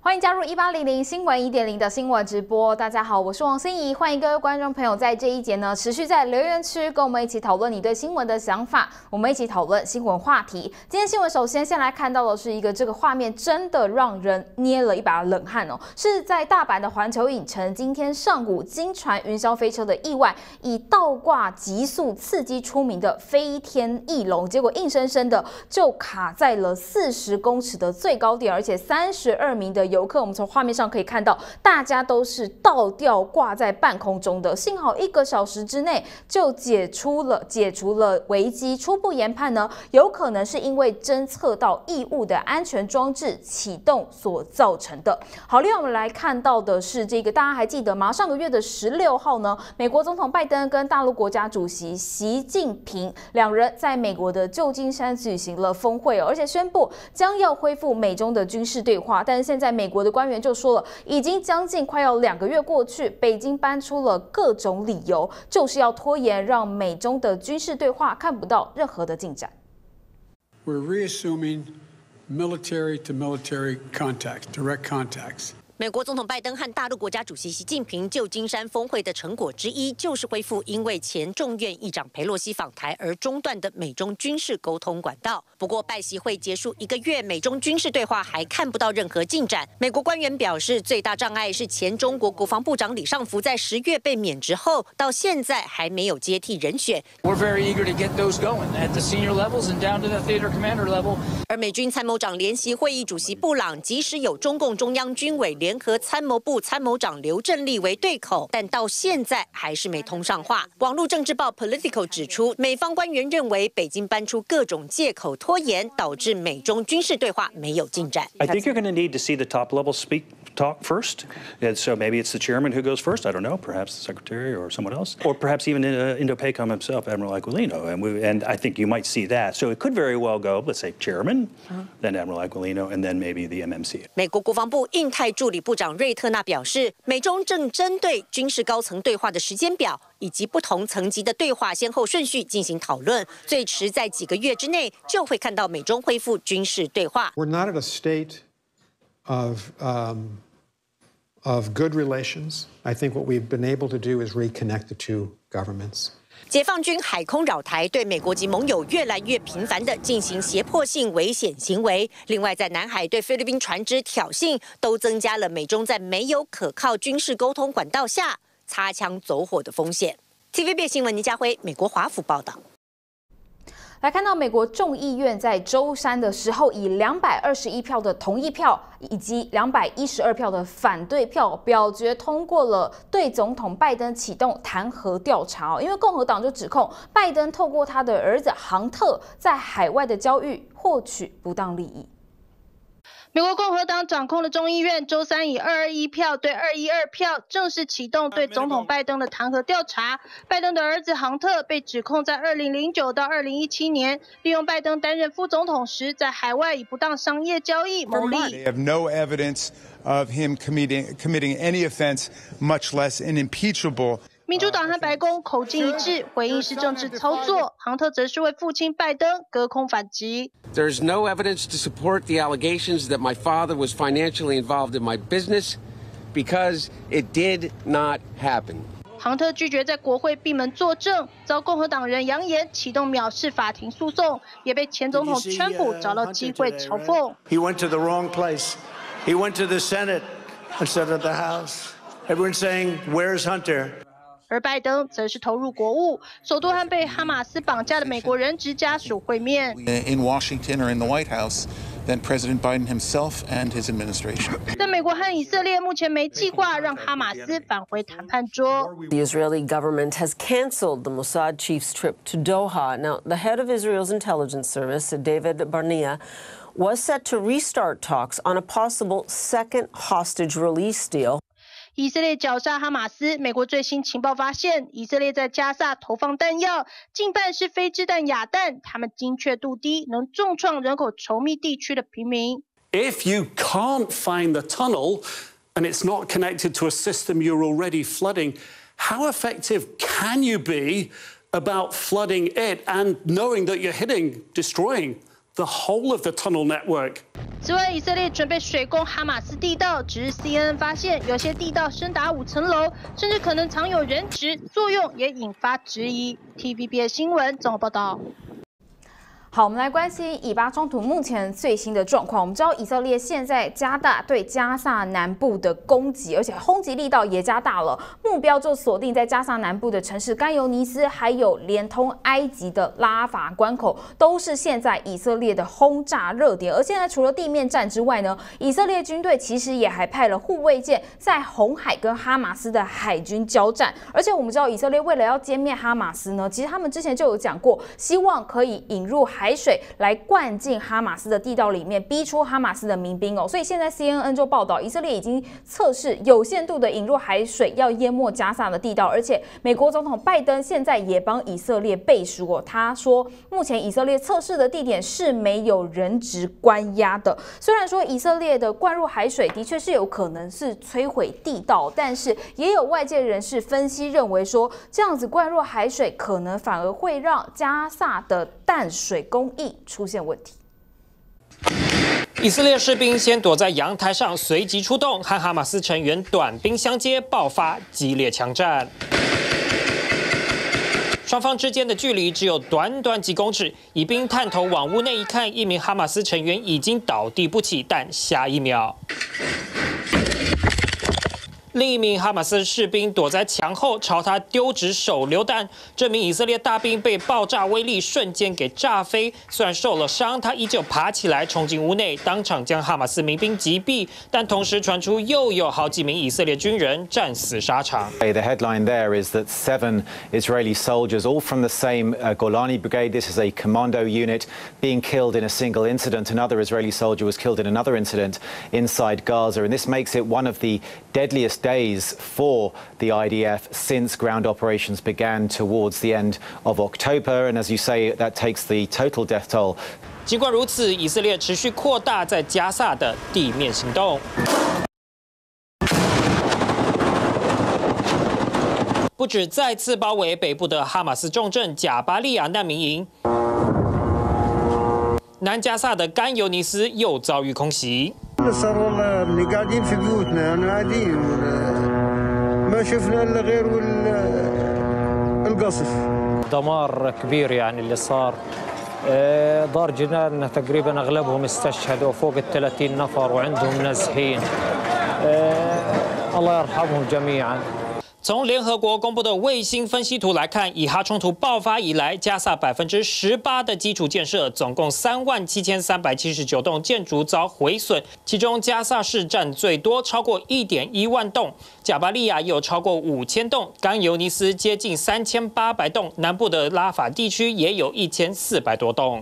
欢迎加入1800新闻1.0的新闻直播。大家好，我是王心怡，欢迎各位观众朋友在这一节呢持续在留言区跟我们一起讨论你对新闻的想法，我们一起讨论新闻话题。今天新闻首先来看到的是一个这个画面真的让人捏了一把冷汗哦，是在大阪的环球影城今天上午经传云霄飞车的意外，以倒挂极速刺激出名的飞天翼龙，结果硬生生的就卡在了40公尺的最高点，而且32名的游客，我们从画面上可以看到，大家都是倒吊挂在半空中的。幸好1个小时之内就解除了危机。初步研判呢，有可能是因为侦测到异物的安全装置启动所造成的。好，另外我们来看到的是这个，大家还记得吗？上个月的16号呢，美国总统拜登跟大陆国家主席习近平两人在美国的旧金山举行了峰会，而且宣布将要恢复美中的军事对话。但是现在美国的官员就说了，已经将近快要2个月过去，北京搬出了各种理由，就是要拖延，让美中的军事对话看不到任何的进展。 We're reassuming military to military contact, direct contacts. 美国总统拜登和大陆国家主席习近平旧金山峰会的成果之一，就是恢复因为前众院议长裴洛西访台而中断的美中军事沟通管道。不过，拜习会结束1个月，美中军事对话还看不到任何进展。美国官员表示，最大障碍是前中国国防部长李尚福在10月被免职后，到现在还没有接替人选。 We're very eager to get those going at the senior levels and down to the theater commander level. 而美军参谋长联席会议主席布朗，即使有中共中央军委联合参谋部参谋长刘振立为对口，但到现在还是没通上话。网络政治报 Politico 指出，美方官员认为北京搬出各种借口拖延，导致美中军事对话没有进展。 I think you're going to need to see the top level talk first, and so maybe it's the chairman who goes first. I don't know, perhaps the secretary or someone else, or perhaps even Indo-PACOM himself, Admiral Aquilino, and I think you might see that. So it could very well go, let's say, chairman, then Admiral Aquilino, and then maybe the MMC. 美国国防部印太助理部长瑞特纳表示，美中正针对军事高层对话的时间表以及不同层级的对话先后顺序进行讨论，最迟在几个月之内就会看到美中恢复军事对话。 We're not at a state of good relations. I think what we've been able to do is reconnect the two governments. 解放军海空扰台，对美国及盟友越来越频繁地进行胁迫性危险行为。另外，在南海对菲律宾船只挑衅，都增加了美中在没有可靠军事沟通管道下擦枪走火的风险。TVB 新闻倪家辉，美国华府报道。 来看到美国众议院在周三的时候，以221票的同意票以及212票的反对票，表决通过了对总统拜登启动弹劾调查。因为共和党就指控拜登透过他的儿子杭特在海外的交易获取不当利益。 美国共和党掌控的众议院周三以221票对212票正式启动对总统拜登的弹劾调查。拜登的儿子杭特被指控在2009到2017年利用拜登担任副总统时，在海外以不当商业交易牟利。 They have no evidence of him committing any offense, much less an impeachable. 民主党和白宫口径一致，回应是政治操作。杭特则是为父亲拜登隔空反击。 There's no evidence to support the allegations that my father was financially involved in my business because it did not happen. 杭特拒绝在国会闭门作证，遭共和党人扬言启动藐视法庭诉讼，也被前总统川普找到机会嘲讽。 He went to the wrong place. He went to the Senate instead of the House. Everyone's saying, "Where's Hunter?" 而拜登则是投入国务，首度和被哈马斯绑架的美国人质家属会面。 In Washington or in the White House, then President Biden himself and his administration. 但美国和以色列目前没计划让哈马斯返回谈判桌。 The Israeli government has canceled the Mossad chief's trip to Doha. Now, the head of Israel's intelligence service, David Barnea, was set to restart talks on a possible second hostage release deal. 以色列绞杀哈马斯，美国最新情报发现，以色列在加萨投放弹药，近半是非制弹哑弹，它们精确度低，能重创人口稠密地区的平民。 If you can't find the tunnel and it's not connected to a system you're already flooding, how effective can you be about flooding it and knowing that you're destroying the whole of the tunnel network. 此外，以色列准备水攻哈马斯地道，只是 CNN 发现有些地道深达5层楼，甚至可能藏有人质，作用也引发质疑。TVBS 新闻综合报道。 好，我们来关心以巴冲突目前最新的状况。我们知道以色列现在加大对加萨南部的攻击，而且轰击力道也加大了，目标就锁定在加萨南部的城市甘尤尼斯，还有连通埃及的拉法关口，都是现在以色列的轰炸热点。而现在除了地面战之外呢，以色列军队其实也还派了护卫舰在红海跟哈马斯的海军交战。而且我们知道以色列为了要歼灭哈马斯呢，其实他们之前就有讲过，希望可以引入海水来灌进哈马斯的地道里面，逼出哈马斯的民兵哦。所以现在 CNN 就报道，以色列已经测试有限度的引入海水，要淹没加萨的地道。而且美国总统拜登现在也帮以色列背书哦，他说目前以色列测试的地点是没有人质关押的。虽然说以色列的灌入海水的确是有可能是摧毁地道，但是也有外界人士分析认为说，这样子灌入海水可能反而会让加萨的淡水供应出现问题。 以色列士兵先躲在阳台上，随即出动，和哈马斯成员短兵相接，爆发激烈枪战。双方之间的距离只有短短几公尺，以兵探头往屋内一看，一名哈马斯成员已经倒地不起，但下一秒，另一名哈马斯士兵躲在墙后，朝他丢掷手榴弹。这名以色列大兵被爆炸威力瞬间给炸飞，虽然受了伤，他依旧爬起来冲进屋内，当场将哈马斯民兵击毙。但同时传出又有好几名以色列军人战死沙场。 The headline there is that 7 Israeli soldiers, all from the same Golani brigade, this is a commando unit, being killed in a single incident. Another Israeli soldier was killed in another incident inside Gaza, and this makes it one of the deadliest days for the IDF since ground operations began towards the end of October. And as you say, that takes the total death toll. 尽管如此，以色列持续扩大在加萨的地面行动，不止再次包围北部的哈马斯重镇贾巴利亚难民营，南加萨的甘尤尼斯又遭遇空袭。 صار والله اللي قاعدين في بيوتنا انا قاعدين ما شفنا الا غير القصف دمار كبير يعني اللي صار دار جيراننا تقريبا اغلبهم استشهدوا فوق ال30 نفر وعندهم نازحين الله يرحمهم جميعا。 从联合国公布的卫星分析图来看，以哈冲突爆发以来，加萨18%的基础建设，总共37379栋建筑遭毁损，其中加萨市占最多，超过1.1万栋；贾巴利亚也有超过5000栋，甘尤尼斯接近3800栋，南部的拉法地区也有1400多栋。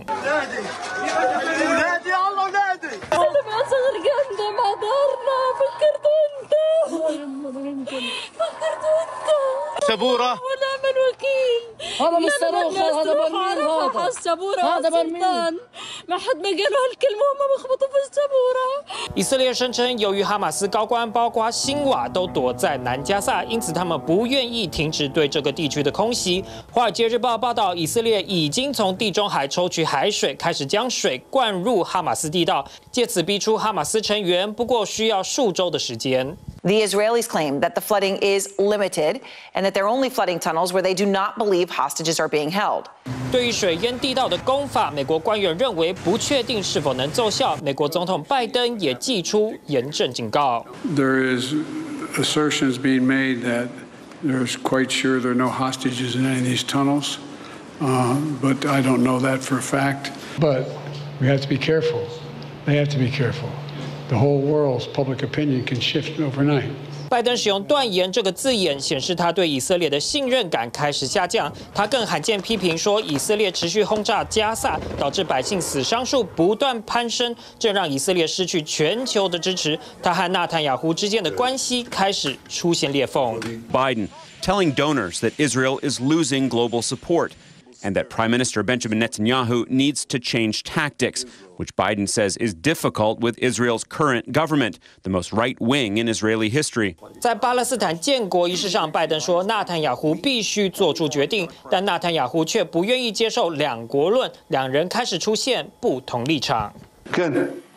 سبورة ونعم الوكيل هذا مش صاروخ هذا برميل هذا برميل ما حد ما قالوا هالكلمة هم بيخبطوا في السبورة。 以色列声称，由于哈马斯高官包括辛瓦都躲在南加萨，因此他们不愿意停止对这个地区的空袭。华尔街日报报道，以色列已经从地中海抽取海水，开始将水灌入哈马斯地道，借此逼出哈马斯成员，不过需要数周的时间。 The Israelis claim that the flooding is limited and that they're only flooding tunnels where they do not believe hostages are being held. 对于水淹地道的攻法，美国官员认为不确定是否能奏效。美国总统拜登也祭出严正警告。 There is assertions being made that there's quite sure there are no hostages in any of these tunnels, but I don't know that for a fact. But we have to be careful. They have to be careful. The whole world's public opinion can shift overnight. 拜登使用断言这个字眼，显示他对以色列的信任感开始下降。他更罕见批评说，以色列持续轰炸加萨，导致百姓死伤数不断攀升，这让以色列失去全球的支持。他和纳坦雅胡之间的关系开始出现裂缝。 Biden telling donors that Israel is losing global support and that Prime Minister Benjamin Netanyahu needs to change tactics, which Biden says is difficult with Israel's current government, the most right wing in Israeli history. 在巴勒斯坦建国仪式上，拜登说纳坦雅胡必须做出决定，但纳坦雅胡却不愿意接受两国论，两人开始出现不同立场。 כן,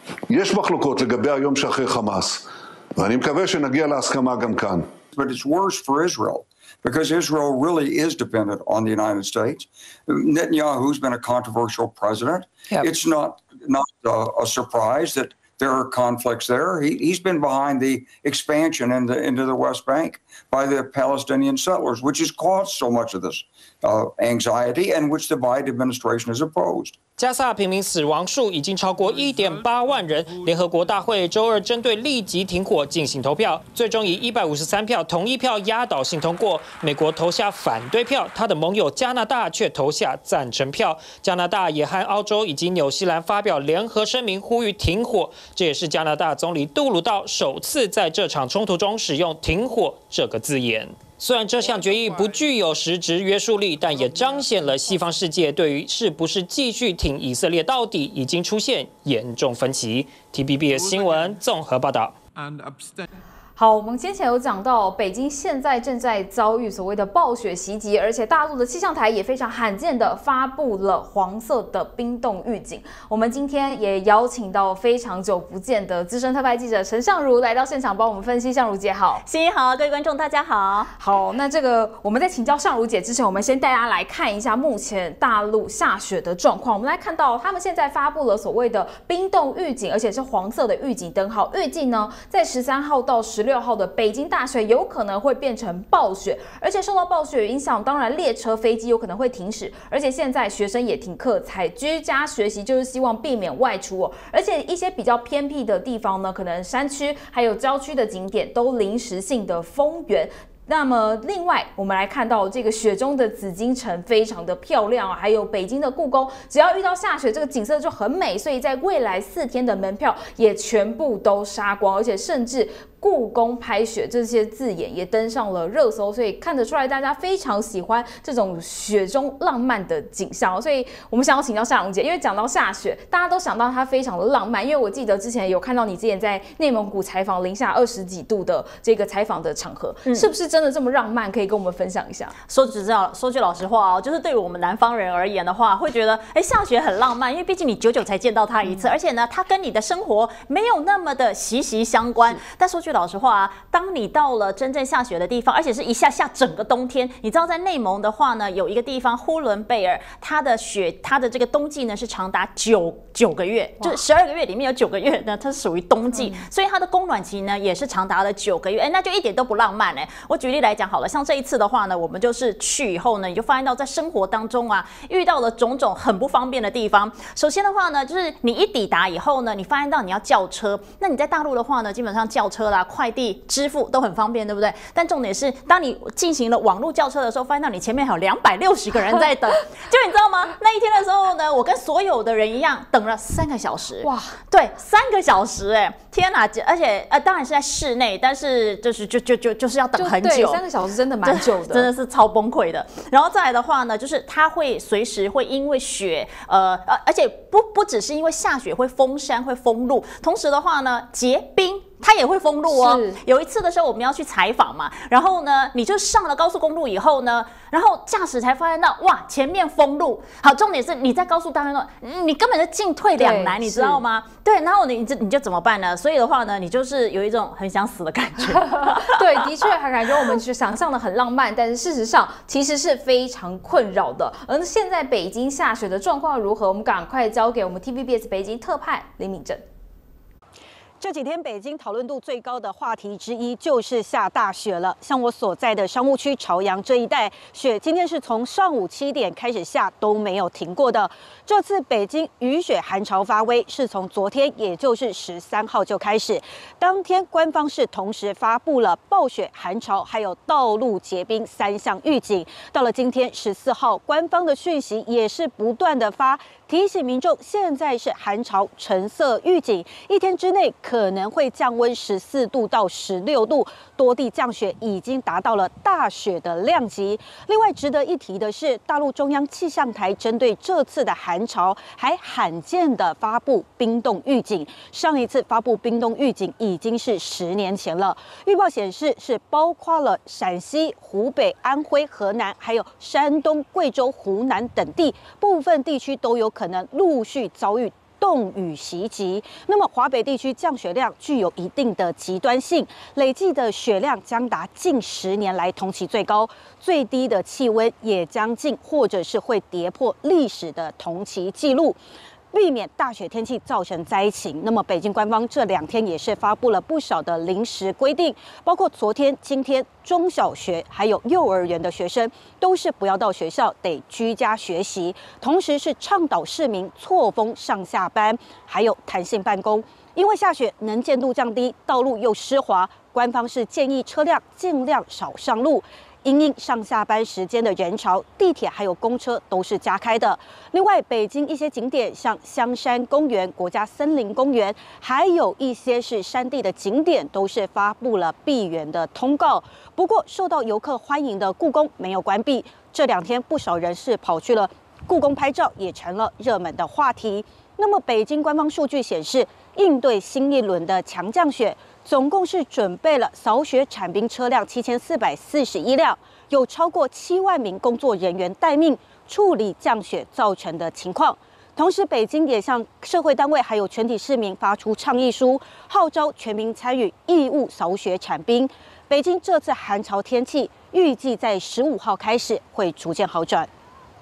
יש מחלוקות לגבי היום שאחרי חמאס, ואני מקווה שנגיע להסכמה גם כאן. But it's worse for Israel, because Israel really is dependent on the United States. Netanyahu's been a controversial president. Yep. It's not a surprise that there are conflicts there. He's been behind the expansion into the West Bank by the Palestinian settlers, which has caused so much of this anxiety and which the Biden administration has opposed. 加萨平民死亡数已经超过1.8万人。联合国大会周二针对立即停火进行投票，最终以153票同意票压倒性通过。美国投下反对票，他的盟友加拿大却投下赞成票。加拿大也和澳洲以及纽西兰发表联合声明，呼吁停火。这也是加拿大总理杜鲁道首次在这场冲突中使用“停火”这个字眼。 虽然这项决议不具有实质约束力，但也彰显了西方世界对于是不是继续挺以色列到底已经出现严重分歧。TVBS 新闻综合报道。 好，我们先前有讲到，北京现在正在遭遇所谓的暴雪袭击，而且大陆的气象台也非常罕见的发布了黄色的冰冻预警。我们今天也邀请到非常久不见的资深特派记者陈尚如来到现场，帮我们分析。尚如姐好， 欣怡好，各位观众大家好。 好，那这个我们在请教尚如姐之前，我们先带大家来看一下目前大陆下雪的状况。我们来看到，他们现在发布了所谓的冰冻预警，而且是黄色的预警灯号。预计呢，在13号到16号的北京大雪有可能会变成暴雪，而且受到暴雪影响，当然列车、飞机有可能会停驶，而且现在学生也停课，采居家学习，就是希望避免外出哦。而且一些比较偏僻的地方呢，可能山区还有郊区的景点都临时性的封园。 那么，另外我们来看到这个雪中的紫禁城非常的漂亮啊，还有北京的故宫，只要遇到下雪，这个景色就很美，所以在未来4天的门票也全部都杀光，而且甚至故宫拍雪这些字眼也登上了热搜，所以看得出来大家非常喜欢这种雪中浪漫的景象。所以我们想要请教夏蓉姐，因为讲到下雪，大家都想到它非常的浪漫，因为我记得之前有看到你之前在内蒙古采访零下20几度的这个采访的场合，是不是真的这么浪漫？可以跟我们分享一下。 说句老实话哦，就是对于我们南方人而言的话，会觉得下雪很浪漫，因为毕竟你久久才见到它一次，而且呢，它跟你的生活没有那么的息息相关。但说句老实话啊，当你到了真正下雪的地方，而且是一下整个冬天，你知道在内蒙的话呢，有一个地方呼伦贝尔，它的这个冬季呢是长达9个月，就是12个月里面有9个月呢，它是属于冬季，所以它的供暖期呢也是长达了9个月，那就一点都不浪漫我举例来讲好了，像这一次的话呢，我们就是去以后呢，你就发现到在生活当中啊，遇到了种种很不方便的地方。首先的话呢，就是你一抵达以后呢，你发现到你要叫车，那你在大陆的话呢，基本上叫车啦、快递、支付都很方便，对不对？但重点是，当你进行了网络叫车的时候，发现到你前面还有260个人在等，就你知道吗？那一天的时候呢，我跟所有的人一样，等了3个小时。哇，对，3个小时天哪！而且当然是在室内，但是就是要等很久。 对，3个小时真的蛮久的， 真的是超崩溃的。然后再来的话呢，就是它会随时会因为雪，而且不只是因为下雪会封山会封路，同时的话呢，结冰。它也会封路哦。有一次的时候，我们要去采访嘛，然后呢，你就上了高速公路以后呢，然后驾驶才发现到，哇，前面封路。好，重点是你在高速当中，你根本就进退两难，你知道吗？对，然后你就怎么办呢？所以的话呢，你就是有一种很想死的感觉。 对，的确，还感觉我们想象的很浪漫，但是事实上其实是非常困扰的。而现在北京下雪的状况如何？我们赶快交给我们 TVBS 北京特派林敏正。 这几天北京讨论度最高的话题之一就是下大雪了。像我所在的商务区朝阳这一带，雪今天是从上午7点开始下都没有停过的。这次北京雨雪寒潮发威，是从昨天，也就是13号就开始。当天官方是同时发布了暴雪、寒潮还有道路结冰3项预警。到了今天14号，官方的讯息也是不断的发，提醒民众现在是寒潮橙色预警，1天之内可能会降温14度到16度，多地降雪已经达到了大雪的量级。另外值得一提的是，大陆中央气象台针对这次的寒潮，还罕见的发布冰冻预警。上一次发布冰冻预警已经是10年前了。预报显示是包括了陕西、湖北、安徽、河南，还有山东、贵州、湖南等地，部分地区都有可能陆续遭遇冻雨袭击。那么华北地区降雪量具有一定的极端性，累计的雪量将达近10年来同期最高，最低的气温也将近或者是会跌破历史的同期纪录。避免大雪天气造成灾情，那么北京官方这2天也是发布了不少的临时规定，包括昨天、今天中小学还有幼儿园的学生都是不要到学校，得居家学习，同时是倡导市民错峰上下班，还有弹性办公。因为下雪能见度降低，道路又湿滑，官方是建议车辆尽量少上路。因应上下班时间的人潮，地铁还有公车都是加开的。另外，北京一些景点，像香山公园、国家森林公园，还有一些是山地的景点，都是发布了闭园的通告。不过，受到游客欢迎的故宫没有关闭，这2天不少人是跑去了故宫拍照，也成了热门的话题。那么，北京官方数据显示，应对新一轮的强降雪，总共是准备了扫雪铲冰车辆7441辆，有超过7万名工作人员待命处理降雪造成的情况。同时，北京也向社会单位还有全体市民发出倡议书，号召全民参与义务扫雪铲冰。北京这次寒潮天气预计在15号开始会逐渐好转。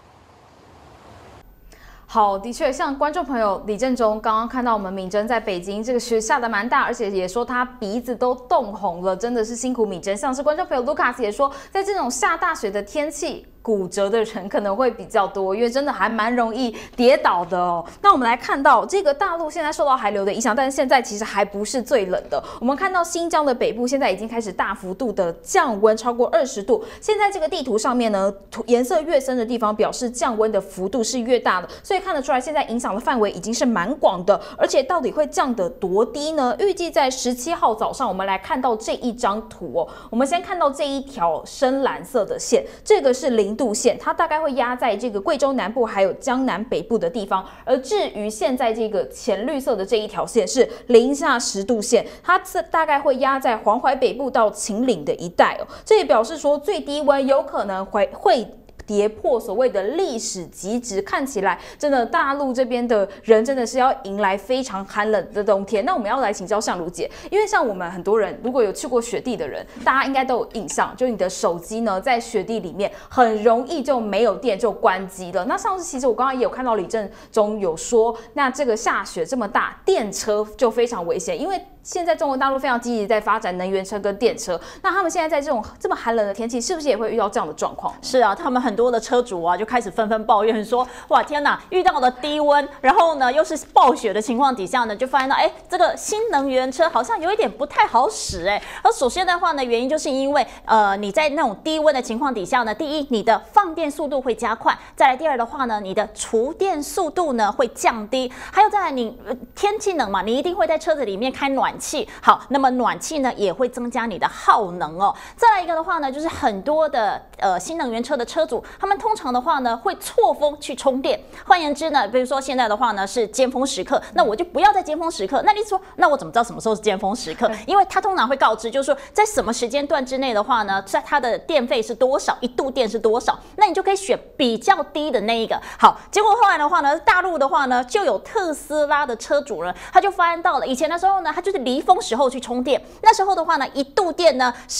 好，的确，像观众朋友李正中刚刚看到我们敏珍在北京这个雪下得蛮大，而且也说他鼻子都冻红了，真的是辛苦敏珍。像是观众朋友卢卡斯也说，在这种下大雪的天气，骨折的人可能会比较多，因为真的还蛮容易跌倒的哦。那我们来看到这个大陆现在受到寒流的影响，但是现在其实还不是最冷的。我们看到新疆的北部现在已经开始大幅度的降温，超过20度。现在这个地图上面呢，颜色越深的地方表示降温的幅度是越大的，所以看得出来现在影响的范围已经是蛮广的。而且到底会降得多低呢？预计在17号早上，我们来看到这一张图哦。我们先看到这一条深蓝色的线，这个是0度线，它大概会压在这个贵州南部还有江南北部的地方。而至于现在这个浅绿色的这一条线是零下10度线，它大概会压在黄淮北部到秦岭的一带哦。这也表示说最低温有可能会跌破所谓的历史极值，看起来真的大陆这边的人真的是要迎来非常寒冷的冬天。那我们要来请教相如姐，因为像我们很多人如果有去过雪地的人，大家应该都有印象，就你的手机呢在雪地里面很容易就没有电就关机了。那上次其实我刚刚也有看到李正中有说，那这个下雪这么大，电车就非常危险，因为现在中国大陆非常积极在发展能源车跟电车，那他们现在在这么寒冷的天气，是不是也会遇到这样的状况？ 是啊，他们很多的车主啊就开始纷纷抱怨说，哇天哪，遇到了低温，然后呢又是暴雪的情况底下呢，就发现到这个新能源车好像有一点不太好使而首先的话呢，原因就是因为你在那种低温的情况底下呢，第一你的放电速度会加快，再来第二的话呢，你的储电速度呢会降低，还有再来你天气冷嘛，你一定会在车子里面开暖气，好，那么暖气呢也会增加你的耗能哦。再来一个的话呢，就是很多的新能源车的车主，他们通常的话呢会错峰去充电。换言之呢，比如说现在的话呢是尖峰时刻，那我就不要在尖峰时刻。那你说，那我怎么知道什么时候是尖峰时刻？因为它通常会告知，就是说在什么时间段之内的话呢，在它的电费是多少，1度电是多少，那你就可以选比较低的那一个。好，结果后来的话呢，大陆的话呢就有特斯拉的车主呢，他就发现到了，以前的时候呢，他就是离峰时候去充电，那时候的话呢，1度电呢是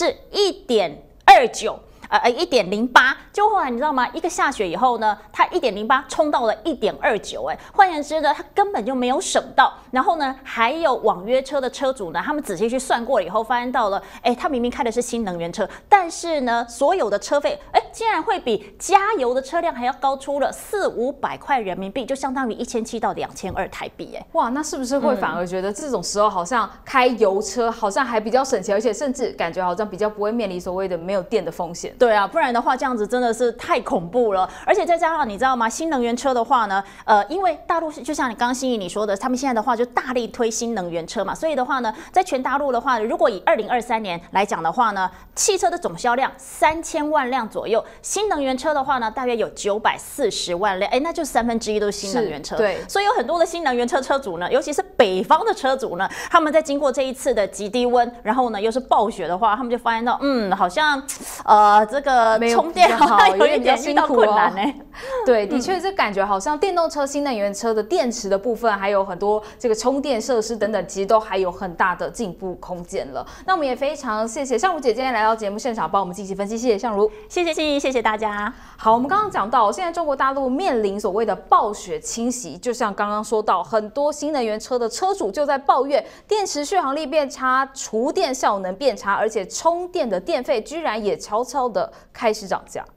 1.29。1.08，就后来你知道吗？一个下雪以后呢，它1.08冲到了1.29，换言之呢，它根本就没有省到。然后呢，还有网约车的车主呢，他们仔细去算过了以后，发现到了，他明明开的是新能源车，但是呢，所有的车费， 竟然会比加油的车辆还要高出了400-500块人民币，就相当于1700到2200台币。哎， 哇，那是不是会反而觉得这种时候好像开油车好像还比较省钱，而且甚至感觉好像比较不会面临所谓的没有电的风险？ 对啊，不然的话这样子真的是太恐怖了。而且再加上你知道吗？新能源车的话呢，因为大陆就像你刚刚心怡你说的，他们现在的话就大力推新能源车嘛，所以的话呢，在全大陆的话，如果以2023年来讲的话呢，汽车的总销量3000万辆左右，新能源车的话呢，大约有940万辆，那就1/3都是新能源车。 对， 所以有很多的新能源车车主呢，尤其是北方的车主呢，他们在经过这一次的极低温，然后呢又是暴雪的话，他们就发现到，好像这个充电好像有一点遇到困难呢。 对，的确，这感觉好像电动车、新能源车的电池的部分，还有很多这个充电设施等等，其实都还有很大的进步空间了。那我们也非常谢谢相如姐今天来到节目现场，帮我们进行分析。谢谢相如， 谢谢心怡，谢谢大家。 好，我们刚刚讲到，现在中国大陆面临所谓的暴雪侵袭，就像刚刚说到，很多新能源车的车主就在抱怨电池续航力变差、厨电效能变差，而且充电的电费居然也悄悄的开始涨价。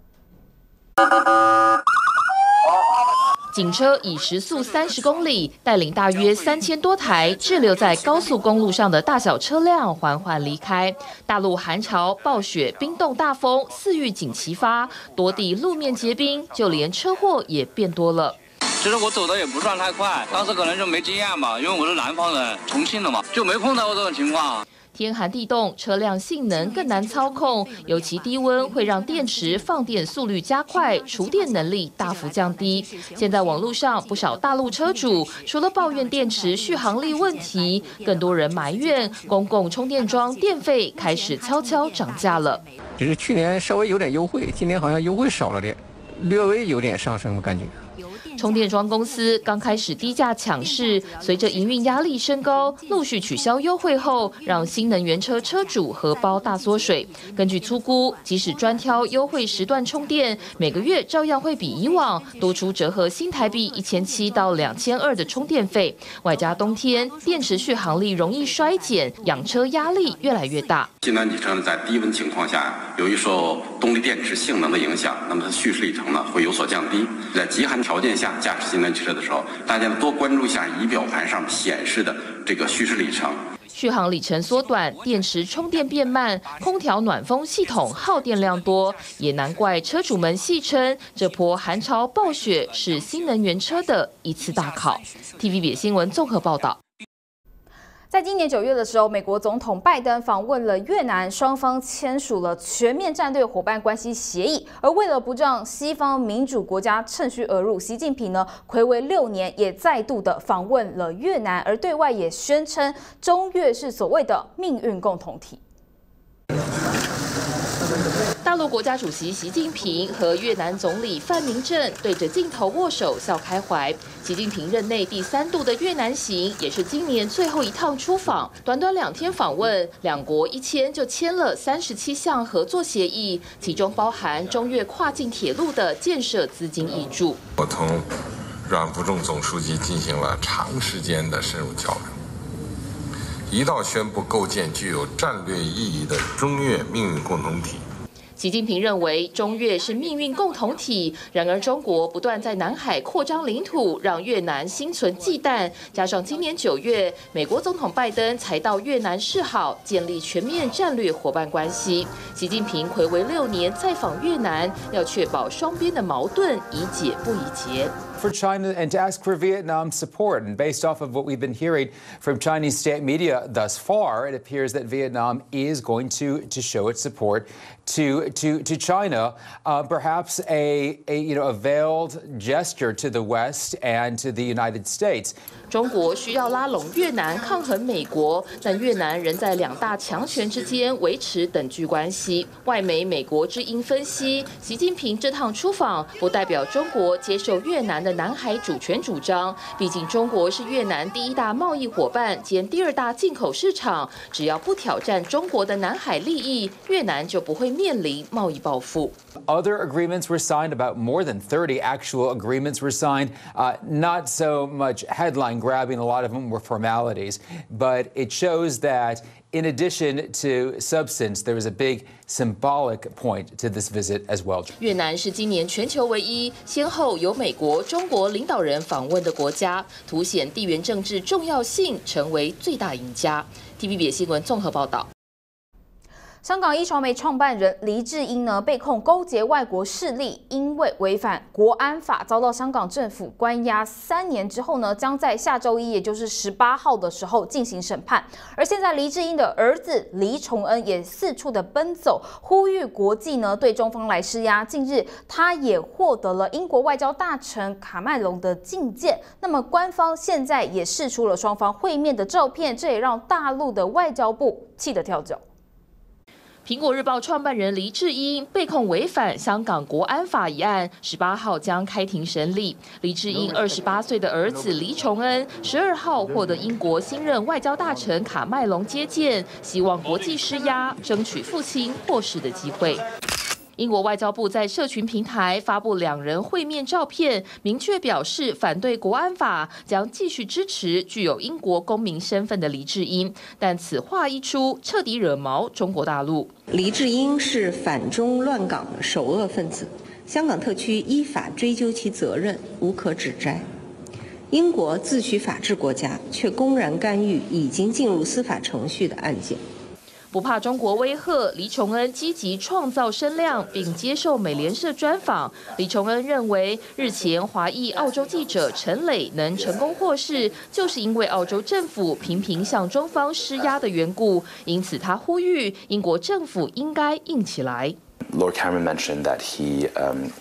警车以时速30公里，带领大约3000多台滞留在高速公路上的大小车辆缓缓离开。大陆寒潮、暴雪、冰冻大风四遇景齐发，多地路面结冰，就连车祸也变多了。 其实我走的也不算太快，当时可能就没经验嘛，因为我是南方人，重庆的嘛，就没碰到过这种情况。 天寒地冻，车辆性能更难操控，尤其低温会让电池放电速率加快，储电能力大幅降低。现在网络上不少大陆车主除了抱怨电池续航力问题，更多人埋怨公共充电桩电费开始悄悄涨价了。 只是去年稍微有点优惠，今年好像优惠少了点，略微有点上升的感觉。 充电桩公司刚开始低价抢市，随着营运压力升高，陆续取消优惠后，让新能源车车主荷包大缩水。根据粗估，即使专挑优惠时段充电，每个月照样会比以往多出折合新台币1700到2200的充电费，外加冬天电池续航力容易衰减，养车压力越来越大。 新能源汽车呢，在低温情况下，由于受动力电池性能的影响，那么它蓄时里程呢会有所降低。在极寒条件下驾驶新能源汽车的时候，大家多关注一下仪表盘上显示的这个蓄时里程。 续航里程缩短，电池充电变慢，空调暖风系统耗电量多，也难怪车主们戏称这波寒潮暴雪是新能源车的一次大考。TVB 新闻综合报道。 在今年9月的时候，美国总统拜登访问了越南，双方签署了全面战略伙伴关系协议。而为了不让西方民主国家趁虚而入，习近平呢，睽违6年也再度的访问了越南，而对外也宣称中越是所谓的命运共同体。 大陆国家主席习近平和越南总理范明政对着镜头握手，笑开怀。习近平任内第3度的越南行，也是今年最后一趟出访。短短2天访问，两国一签就签了37项合作协议，其中包含中越跨境铁路的建设资金挹注。 我同阮富仲总书记进行了长时间的深入交流，一道宣布构建具有战略意义的中越命运共同体。 习近平认为中越是命运共同体，然而中国不断在南海扩张领土，让越南心存忌惮。加上今年9月，美国总统拜登才到越南示好，建立全面战略伙伴关系。习近平睽违6年再访越南，要确保双边的矛盾宜解不宜结。 For China and to ask for Vietnam's support. And based off of what we've been hearing from Chinese state media thus far, it appears that Vietnam is going to show its support to China, perhaps a veiled gesture to the West and to the United States. 中国需要拉拢越南抗衡美国，但越南仍在2大强权之间维持等距关系。外媒美国之音分析，习近平这趟出访不代表中国接受越南的南海主权主张，毕竟中国是越南第1大贸易伙伴兼第2大进口市场，只要不挑战中国的南海利益，越南就不会面临贸易报复。 Other agreements were signed, about more than 30 actual agreements were signed. Not so much headline grabbing, a lot of them were formalities, but it shows that In addition to substance, there was a big symbolic point to this visit as well. 越南是今年全球唯一先后由美国、中国领导人访问的国家，凸显地缘政治重要性，成为最大赢家。TVB 新闻综合报道。 香港一传媒创办人黎智英呢被控勾结外国势力，因为违反国安法，遭到香港政府关押3年之后呢，将在下周一，也就是18号的时候进行审判。而现在黎智英的儿子黎崇恩也四处的奔走，呼吁国际呢对中方来施压。近日，他也获得了英国外交大臣卡麦隆的觐见。那么官方现在也释出了双方会面的照片，这也让大陆的外交部气得跳脚。 苹果日报创办人黎智英被控违反香港国安法一案，18号将开庭审理。黎智英28岁的儿子黎崇恩12号获得英国新任外交大臣卡麦隆接见，希望国际施压，争取父亲获释的机会。 英国外交部在社群平台发布2人会面照片，明确表示反对国安法，将继续支持具有英国公民身份的黎智英。但此话一出，彻底惹毛中国大陆。 黎智英是反中乱港的首恶分子，香港特区依法追究其责任，无可指摘。英国自诩法治国家，却公然干预已经进入司法程序的案件。 不怕中国威吓，黎崇恩积极创造声量，并接受美联社专访。黎崇恩认为，日前华裔澳洲记者陈磊能成功获释，就是因为澳洲政府频频向中方施压的缘故。因此，他呼吁英国政府应该硬起来。 Lord Cameron mentioned that he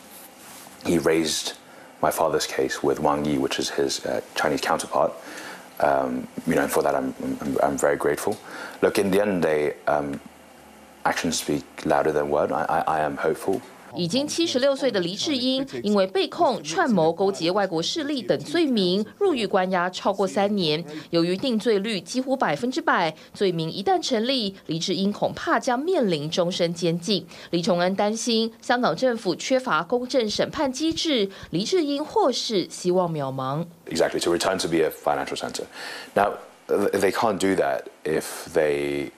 raised my father's case with Wang Yi, which is his Chinese counterpart. You know, and for that I'm very grateful. Look, in the end of the day, actions speak louder than words. I am hopeful. 已经76岁的黎智英，因为被控串谋勾结外国势力等罪名，入狱关押超过3年。由于定罪率几乎100%，罪名一旦成立，黎智英恐怕将面临终身监禁。黎崇恩担心香港政府缺乏公正审判机制，黎智英获释希望渺茫。 Exactly, to return to be a financial center. Now, they can't do that if they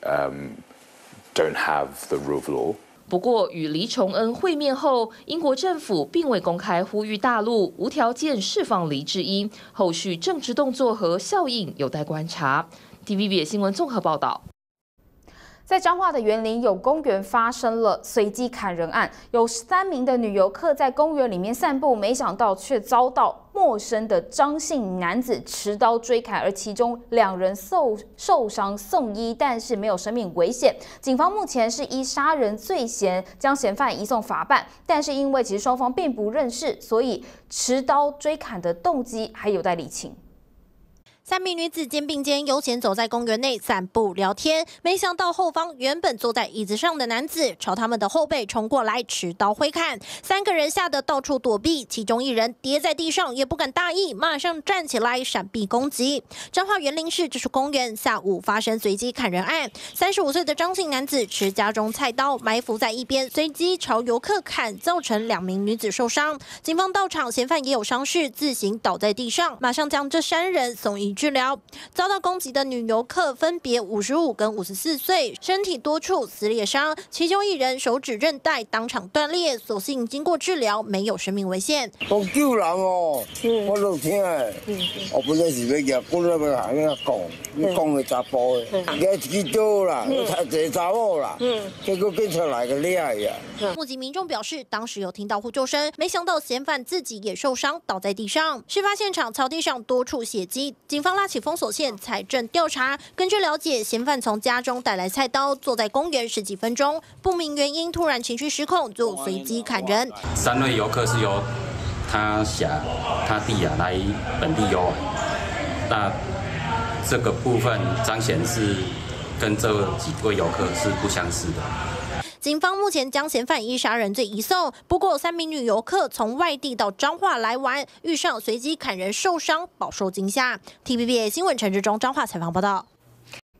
don't have the rule of law. 不过，与黎崇恩会面后，英国政府并未公开呼吁大陆无条件释放黎智英，后续政治动作和效应有待观察。TVB 新闻综合报道。 在彰化的园林有公园发生了随机砍人案，有3名的女游客在公园里面散步，没想到却遭到陌生的张姓男子持刀追砍，而其中2人受伤送医，但是没有生命危险。警方目前是依杀人罪嫌将嫌犯移送法办，但是因为其实双方并不认识，所以持刀追砍的动机还有待厘清。 3名女子肩并肩悠闲走在公园内散步聊天，没想到后方原本坐在椅子上的男子朝他们的后背冲过来，持刀挥砍，3个人吓得到处躲避，其中1人跌在地上也不敢大意，马上站起来闪避攻击。彰化园林市这处公园下午发生随机砍人案，35岁的张姓男子持家中菜刀埋伏在一边，随机朝游客砍，造成2名女子受伤。警方到场，嫌犯也有伤势，自行倒在地上，马上将这3人送医治疗。遭到攻击的女游客分别55跟54岁，身体多处撕裂伤，其中1人手指韧带当场断裂，所幸经过治疗没有生命危险。 都救人哦，我都听的，我本来是要夹，我那边行那讲，你讲的查甫的，夹几多啦，太济查某啦，结果警察来个抓呀。 目击民众表示，当时有听到呼救声，没想到嫌犯自己也受伤，倒在地上。事发现场草地上多处血迹，警方拉起封锁线采证调查。根据了解，嫌犯从家中带来菜刀，坐在公园10几分钟，不明原因突然情绪失控，就随机砍人。 3位游客是由他辖、他弟来本地游玩，那这个部分彰显是跟这几位游客是不相似的。 警方目前将嫌犯依杀人罪移送，不过3名女游客从外地到彰化来玩，遇上随机砍人受伤，饱受惊吓。TVBS 新闻陈志忠彰化采访报道。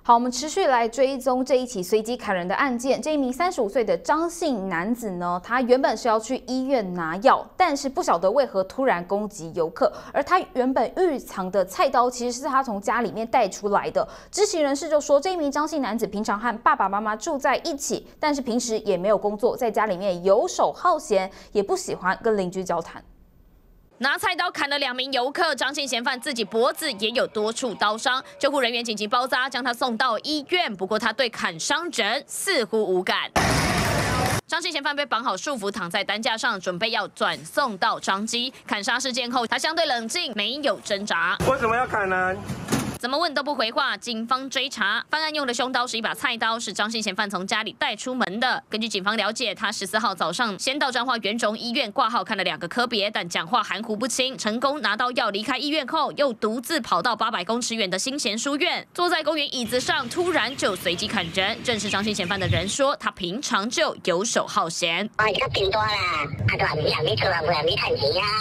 好，我们持续来追踪这一起随机砍人的案件。这一名35岁的张姓男子呢，他原本是要去医院拿药，但是不晓得为何突然攻击游客，而他原本预藏的菜刀其实是他从家里面带出来的。知情人士就说，这一名张姓男子平常和爸爸妈妈住在一起，但是平时也没有工作，在家里面游手好闲，也不喜欢跟邻居交谈。 拿菜刀砍了2名游客，张姓嫌犯自己脖子也有多处刀伤，救护人员紧急包扎，将他送到医院。不过他对砍伤人似乎无感。张姓嫌犯被绑好束缚，躺在担架上，准备要转送到彰基。砍杀事件后，他相对冷静，没有挣扎。 为什么要砍呢？ 怎么问都不回话，警方追查，犯案用的凶刀是一把菜刀，是张姓嫌犯从家里带出门的。根据警方了解，他14号早上先到彰化元荣医院挂号看了2个科别，但讲话含糊不清，成功拿到药离开医院后，又独自跑到800公尺远的新贤书院，坐在公园椅子上，突然就随机砍人。正是张姓嫌犯的人说，他平常就游手好闲。 我而家變多啦，都話唔知人啲做啊，冇人啲趁錢啊。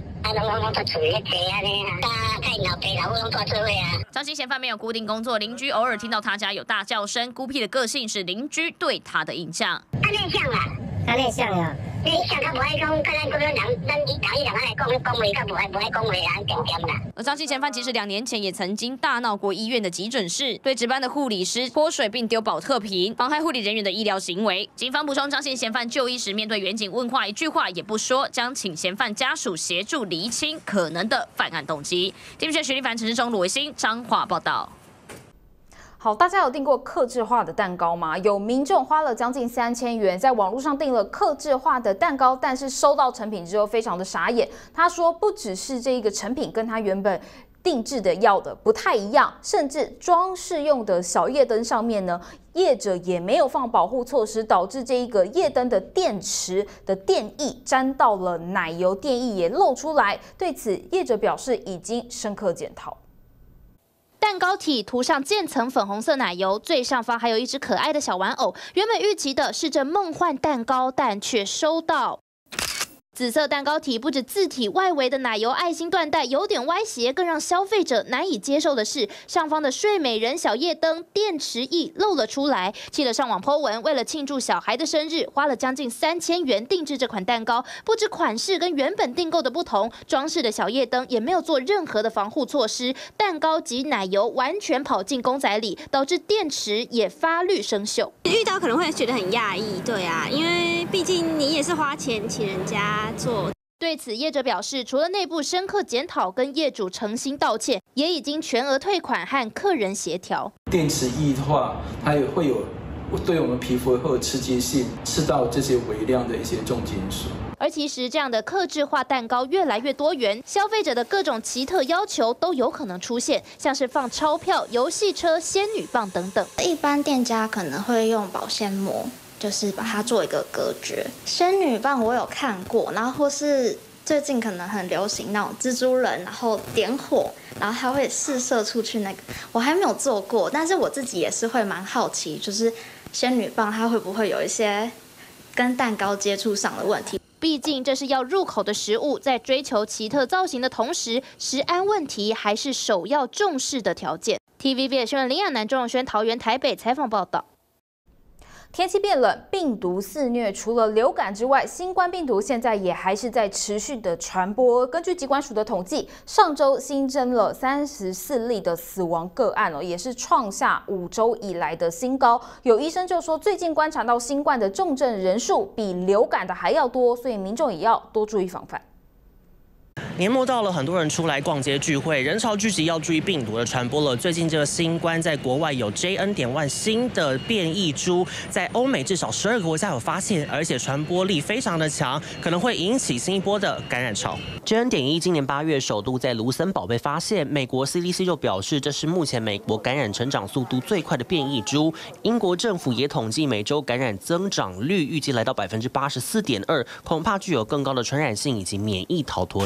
张姓嫌犯没有固定工作，邻居偶尔听到他家有大叫声，孤僻的个性是邻居对他的印象。 他内向啊，他内向啊，内向他不爱讲，看咱人讲伊人来讲话，他不爱讲话啊，点点啦。 而张姓嫌犯其实2年前也曾经大闹过医院的急诊室，对值班的护理师泼水并丢保特瓶，妨害护理人员的医疗行为。警方补充，张姓嫌犯就医时面对员警问话，一句话也不说，将请嫌犯家属协助厘清可能的犯案动机。电视台徐立凡、陈世忠、罗维新彰化报道。 好，大家有订过客制化的蛋糕吗？有民众花了将近3000元在网络上订了客制化的蛋糕，但是收到成品之后非常的傻眼。他说，不只是这一个成品跟他原本定制的要的不太一样，甚至装饰用的小夜灯上面呢，业者也没有放保护措施，导致这一个夜灯的电池的电液沾到了奶油，电液也漏出来。对此，业者表示已经深刻检讨。 蛋糕体涂上渐层粉红色奶油，最上方还有一只可爱的小玩偶。原本预期的是这梦幻蛋糕，但却收到紫色蛋糕体不止字体外围的奶油爱心缎带有点歪斜，更让消费者难以接受的是，上方的睡美人小夜灯电池液露了出来。气得上网 po 文，为了庆祝小孩的生日，花了将近3000元定制这款蛋糕。不止款式跟原本订购的不同，装饰的小夜灯也没有做任何的防护措施，蛋糕及奶油完全跑进公仔里，导致电池也发绿生锈。 遇到可能会觉得很讶异，对啊，因为毕竟你也是花钱请人家。 对此，业者表示，除了内部深刻检讨跟业主诚心道歉，也已经全额退款和客人协调。 电池液的话，它也会有对我们皮肤会有刺激性，吃到这些微量的一些重金属。 而其实这样的客制化蛋糕越来越多元，消费者的各种奇特要求都有可能出现，像是放钞票、游戏车、仙女棒等等。 一般店家可能会用保鲜膜。就是把它做一个隔绝。仙女棒我有看过，然后或是最近可能很流行那种蜘蛛人，然后点火，然后它会试射出去那个，我还没有做过，但是我自己也是会蛮好奇，就是仙女棒它会不会有一些跟蛋糕接触上的问题。 毕竟这是要入口的食物，在追求奇特造型的同时，食安问题还是首要重视的条件。TVB 新闻林亚楠、钟永轩桃园、台北采访报道。 天气变冷，病毒肆虐，除了流感之外，新冠病毒现在也还是在持续的传播。根据疾管署的统计，上周新增了34例的死亡个案也是创下5周以来的新高。有医生就说，最近观察到新冠的重症人数比流感的还要多，所以民众也要多注意防范。 年末到了，很多人出来逛街聚会，人潮聚集，要注意病毒的传播了。最近这个新冠在国外有 JN.1 新的变异株，在欧美至少12个国家有发现，而且传播力非常的强，可能会引起新一波的感染潮。JN.1今年8月首度在卢森堡被发现，美国 CDC 就表示这是目前美国感染成长速度最快的变异株。英国政府也统计每周感染增长率预计来到84.2%，恐怕具有更高的传染性以及免疫逃脱力。 美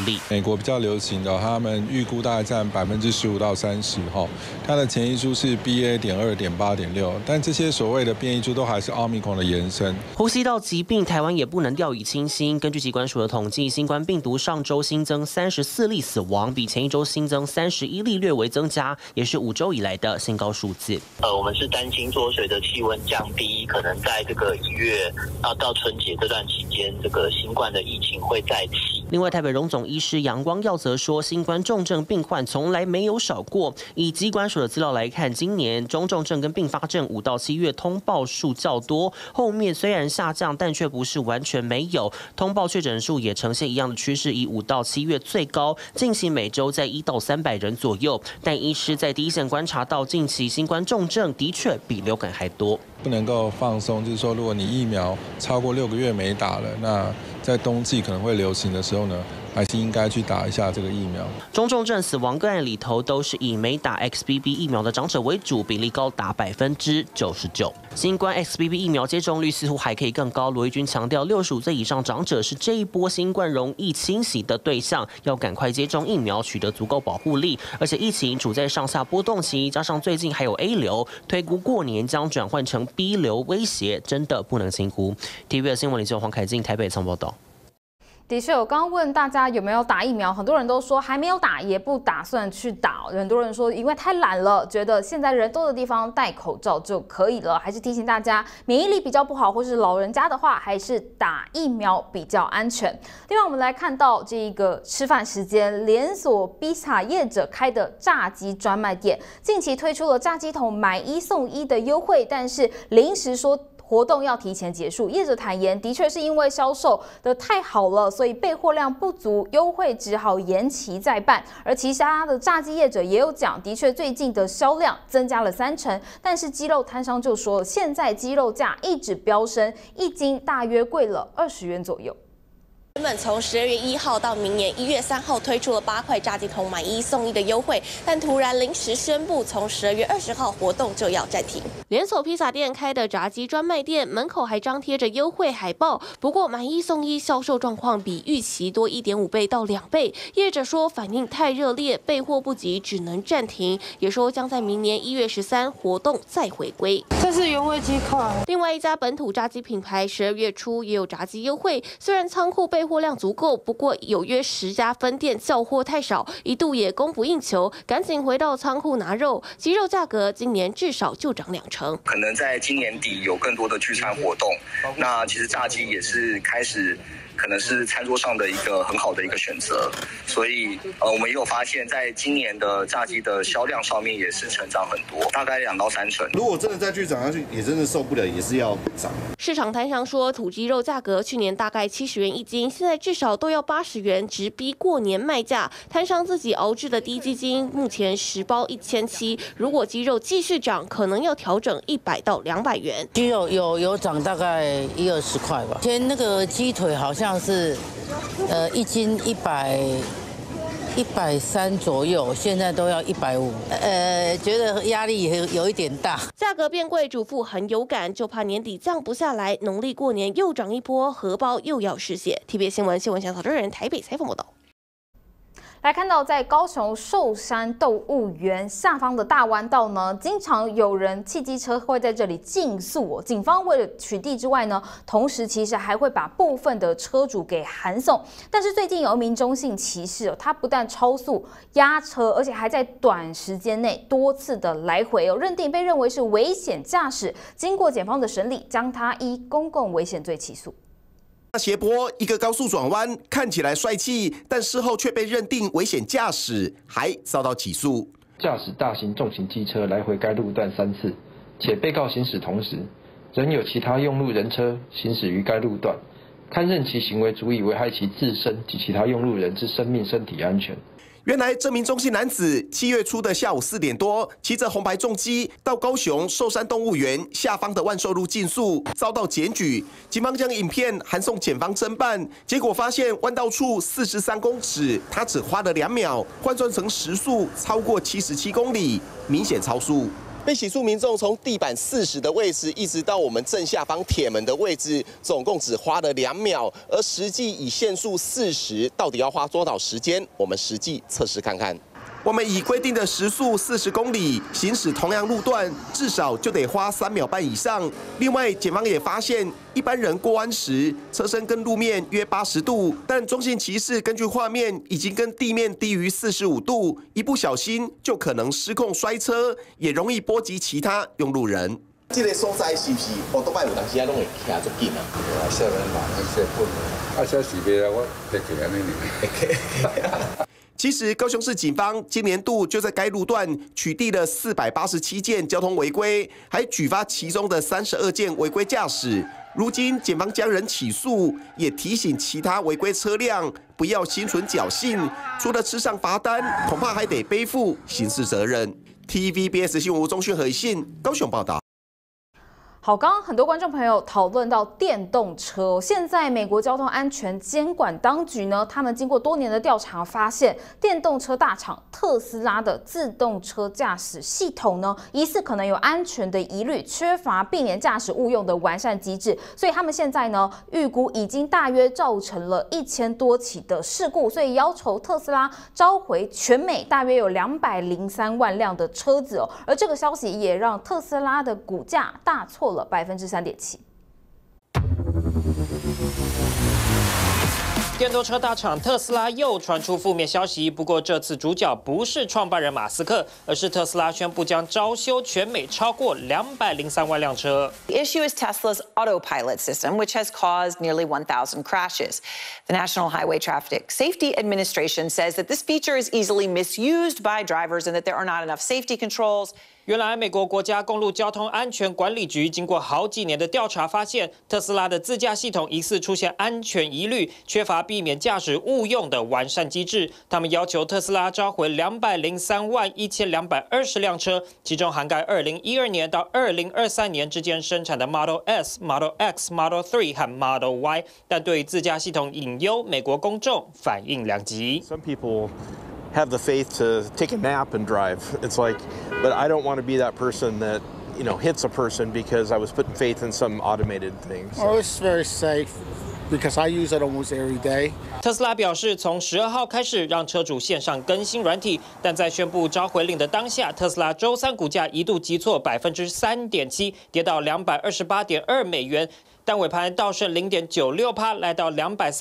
国比较流行的，他们预估大概占15%到30%哈。它的前一株是 BA.2.8.6，但这些所谓的变异株都还是奥密克戎的延伸。 呼吸道疾病，台湾也不能掉以轻心。根据疾管署的统计，新冠病毒上周新增34例死亡，比前一周新增31例略微增加，也是5周以来的新高数字。 我们是担心说，随着气温降低，可能在这个1月到春节这段期间，这个新冠的疫情会再起。 另外，台北荣总医师杨光耀则说，新冠重症病患从来没有少过。以疾管署的资料来看，今年中重症跟并发症5到7月通报数较多，后面虽然下降，但却不是完全没有。通报确诊数也呈现一样的趋势，以5到7月最高，近期每周在1到300人左右。但医师在第一线观察到，近期新冠重症的确比流感还多。 不能够放松，就是说，如果你疫苗超过6个月没打了，那在冬季可能会流行的时候呢，还是应该去打一下这个疫苗。 中重症死亡个案里头，都是以没打 XBB 疫苗的长者为主，比例高达99%。新冠 XBB 疫苗接种率似乎还可以更高。罗一军强调，65岁以上长者是这一波新冠容易侵袭的对象，要赶快接种疫苗，取得足够保护力。而且疫情处在上下波动期，加上最近还有 A 流，推估过年将转换成 B 流威胁，真的不能轻忽。TVB 新闻李志黄凯进台北曾报道。 的确，我刚刚问大家有没有打疫苗，很多人都说还没有打，也不打算去打。很多人说因为太懒了，觉得现在人多的地方戴口罩就可以了。还是提醒大家，免疫力比较不好或是老人家的话，还是打疫苗比较安全。另外，我们来看到这个吃饭时间，连锁披萨业者开的炸鸡专卖店，近期推出了炸鸡桶买1送1的优惠，但是临时说活动要提前结束，业者坦言，的确是因为销售的太好了，所以备货量不足，优惠只好延期再办。而其他的炸鸡业者也有讲，的确最近的销量增加了30%，但是鸡肉摊商就说，现在鸡肉价一直飙升，1斤大约贵了20元左右。 原本从12月1号到明年1月3号推出了8块炸鸡桶买1送1的优惠，但突然临时宣布，从12月20号活动就要暂停。连锁披萨店开的炸鸡专卖店门口还张贴着优惠海报，不过买1送1销售状况比预期多1.5倍到2倍。业者说反应太热烈，备货不及，只能暂停，也说将在明年1月13活动再回归。 这是原味鸡块。 另外一家本土炸鸡品牌12月初也有炸鸡优惠，虽然仓库备货量足够，不过有约10家分店叫货太少，一度也供不应求，赶紧回到仓库拿肉。鸡肉价格今年至少就涨2成。 可能在今年底有更多的聚餐活动，那其实炸鸡也是开始。可能是餐桌上的一个很好的一个选择，所以我们也有发现，在今年的炸鸡的销量上面也是成长很多，大概2到3成。 如果真的再继续涨下去，也真的受不了，也是要涨。 市场摊商说，土鸡肉价格去年大概70元1斤，现在至少都要80元，直逼过年卖价。摊商自己熬制的低鸡精，目前10包1700，如果鸡肉继续涨，可能要调整100到200元。 鸡肉有涨大概120块吧，前那个鸡腿好像是1斤130左右，现在都要150，觉得压力也有一点大。 价格变贵，主妇很有感，就怕年底降不下来，农历过年又涨一波，荷包又要失血。TVB 新闻小曹真人台北采访报道。 来看到，在高雄寿山动物园下方的大弯道呢，经常有人汽机车会在这里竞速。警方为了取缔之外呢，同时其实还会把部分的车主给函送。但是最近有一名中性骑士他不但超速压车，而且还在短时间内多次的来回被认为是危险驾驶。经过检方的审理，将他依公共危险罪起诉。 斜坡一个高速转弯看起来帅气，但事后却被认定危险驾驶，还遭到起诉。 驾驶大型重型机车来回该路段3次，且被告行驶同时，仍有其他用路人车行驶于该路段，勘认其行为足以危害其自身及其他用路人之生命身体安全。 原来这名中性男子7月初的下午4点多，骑着红白重机到高雄寿山动物园下方的万寿路竞速，遭到检举。警方将影片函送检方侦办，结果发现弯道处43公尺，他只花了2秒，换算成时速超过77公里，明显超速。 被起诉民众从地板40的位置一直到我们正下方铁门的位置，总共只花了2秒，而实际以限速40，到底要花多少时间？我们实际测试看看。我们以规定的时速40公里行驶同样路段，至少就得花3秒半以上。另外，检方也发现，一般人过弯时，车身跟路面约80度，但中信骑士根据画面已经跟地面低于45度，一不小心就可能失控摔车，也容易波及其他用路人。这个所在是不是奥多拜有当时啊，拢会骑足紧啊？ 少年嘛，那些本啊，这是袂啊，我摕起安尼。 其实，高雄市警方今年度就在该路段取缔了487件交通违规，还举发其中的32件违规驾驶。如今，检方将人起诉，也提醒其他违规车辆不要心存侥幸，除了吃上罚单，恐怕还得背负刑事责任。TVBS 新闻吴宗勋、何以信高雄报道。 好，刚刚很多观众朋友讨论到电动车，现在美国交通安全监管当局呢，他们经过多年的调查，发现电动车大厂特斯拉的自动车驾驶系统呢，疑似可能有安全的疑虑，缺乏避免驾驶误用的完善机制，所以他们现在呢，预估已经大约造成了1000多起的事故，所以要求特斯拉召回全美大约有203万辆的车子哦，而这个消息也让特斯拉的股价大挫了3.7%。 电动车大厂特斯拉又传出负面消息，不过这次主角不是创办人马斯克，而是特斯拉宣布将招修全美超过203万辆车。 The issue is Tesla's autopilot system, which has caused nearly 1,000 crashes. The National Highway Traffic Safety Administration says that this feature is easily misused by drivers and that there are not enough safety controls. 原来，美国国家公路交通安全管理局经过好几年的调查，发现特斯拉的自驾系统疑似出现安全疑虑，缺乏避免驾驶误用的完善机制。他们要求特斯拉召回203万1220辆车，其中涵盖2012年到2023年之间生产的 Model S、Model X、Model 3和 Model Y。但对于自驾系统隐忧，美国公众反应两极。 Some people have the faith to take a nap and drive. It's like, but I don't want to be that person that, you know, hits a person because I was putting faith in some automated thing. Oh, it's very safe because I use it almost every day. 特斯拉表示，从12号开始让车主线上更新软体，但在宣布召回令的当下，特斯拉周三股价一度急挫3.7%，跌到228.2美元。但尾盘倒升0.96%，来到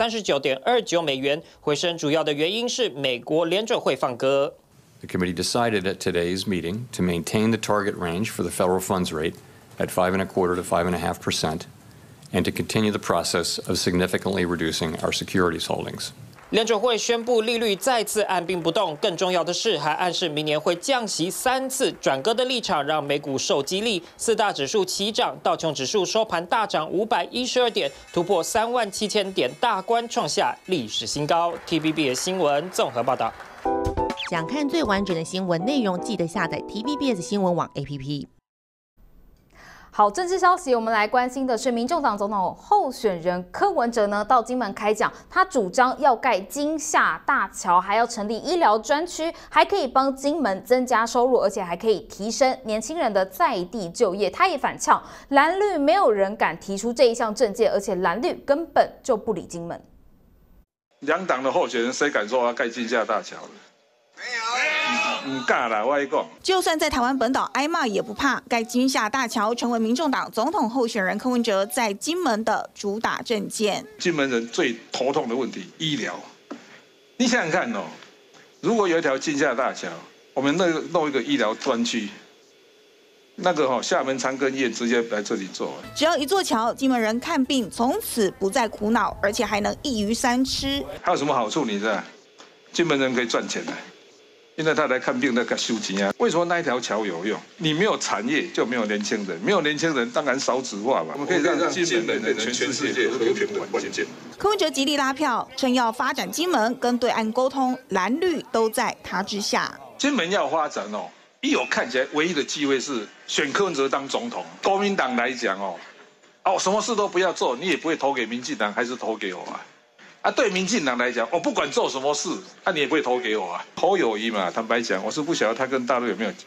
239.29美元，回升主要的原因是美国联准会放鸽。 The committee decided at today's meeting to maintain the target range for the federal funds rate at 5.25% to 5.5%, and to continue the process of significantly reducing our securities holdings. 联准会宣布利率再次按兵不动，更重要的是还暗示明年会降息3次，转鸽的立场让美股受激励，4大指数齐涨，道琼指数收盘大涨512点，突破37000点大关，创下历史新高。TVBS 新闻综合报道。 想看最完整的新闻内容，记得下载 TVBS 新闻网 APP。 好，政治消息，我们来关心的是，民众党总统候选人柯文哲呢到金门开讲，他主张要盖金厦大桥，还要成立医疗专区，还可以帮金门增加收入，而且还可以提升年轻人的在地就业。他也反呛蓝绿没有人敢提出这一项政见，而且蓝绿根本就不理金门。 两党的候选人谁敢说要盖金厦大桥？唔敢啦，我讲。 就算在台湾本岛挨骂也不怕，盖金厦大桥成为民众党总统候选人柯文哲在金门的主打政见。 金门人最头痛的问题，医疗。你想想看哦，如果有一条金厦大桥，我们弄一个医疗专区，那个厦门长庚医院直接来这里做。 只要一座桥，金门人看病从此不再苦恼，而且还能一鱼三吃。 还有什么好处？你知道？金门人可以赚钱的。因为他来看病，那个收钱啊。为什么那一条桥有用？你没有产业，就没有年轻人，没有年轻人，当然少子化嘛。我们可以让金门变成全世界和平的关键。 柯文哲极力拉票，称要发展金门，跟对岸沟通，蓝绿都在他之下。 金门要发展哦，看起来唯一的机会是选柯文哲当总统。国民党来讲哦，什么事都不要做，你也不会投给民进党，还是投给我啊？对民进党来讲，我不管做什么事，你也不会投给我啊。侯友宜嘛，坦白讲，我是不晓得他跟大陆有没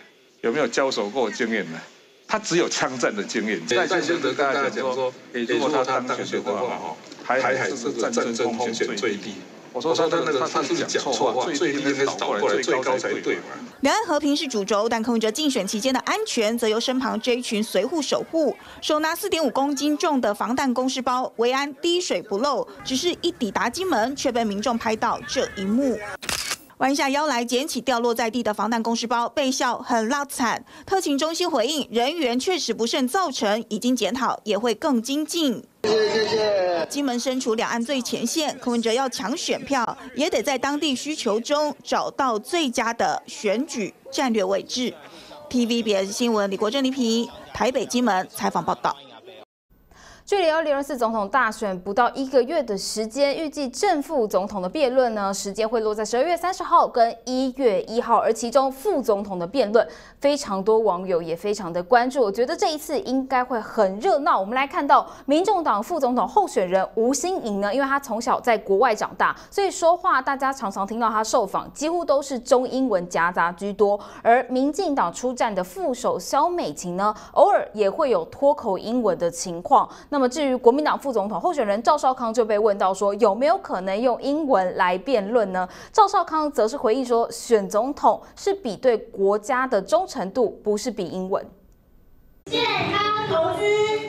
有没有交手过经验呢？他只有枪战的经验。赖先生跟大家讲说，如果他当选的话，台海是战争风险最低。我说他是讲错话，最低应该是倒过来最高才对嘛。 两岸和平是主轴，但柯文哲竞选期间的安全，则由身旁这一群随护守护。手拿4.5公斤重的防弹公事包，维安滴水不漏。只是一抵达金门，却被民众拍到这一幕。弯下腰来捡起掉落在地的防弹公事包，被笑很辣惨。特勤中心回应，人员确实不慎造成，已经检讨，也会更精进。谢谢。金门身处两岸最前线，柯文哲要抢选票，也得在当地需求中找到最佳的选举战略位置。TVBS 新闻李国珍、李平台北金门采访报道。 距离2024总统大选不到1个月的时间，预计正副总统的辩论呢，时间会落在12月30号跟1月1号，而其中副总统的辩论，非常多网友也非常的关注。我觉得这一次应该会很热闹。我们来看到民众党副总统候选人吴欣盈呢，因为他从小在国外长大，所以说话大家常常听到他受访，几乎都是中英文夹杂居多。而民进党出战的副手萧美琴呢，偶尔也会有脱口英文的情况。那么至于国民党副总统候选人赵少康就被问到说有没有可能用英文来辩论呢？赵少康则是回应说，选总统是比对国家的忠诚度，不是比英文。 健康同居。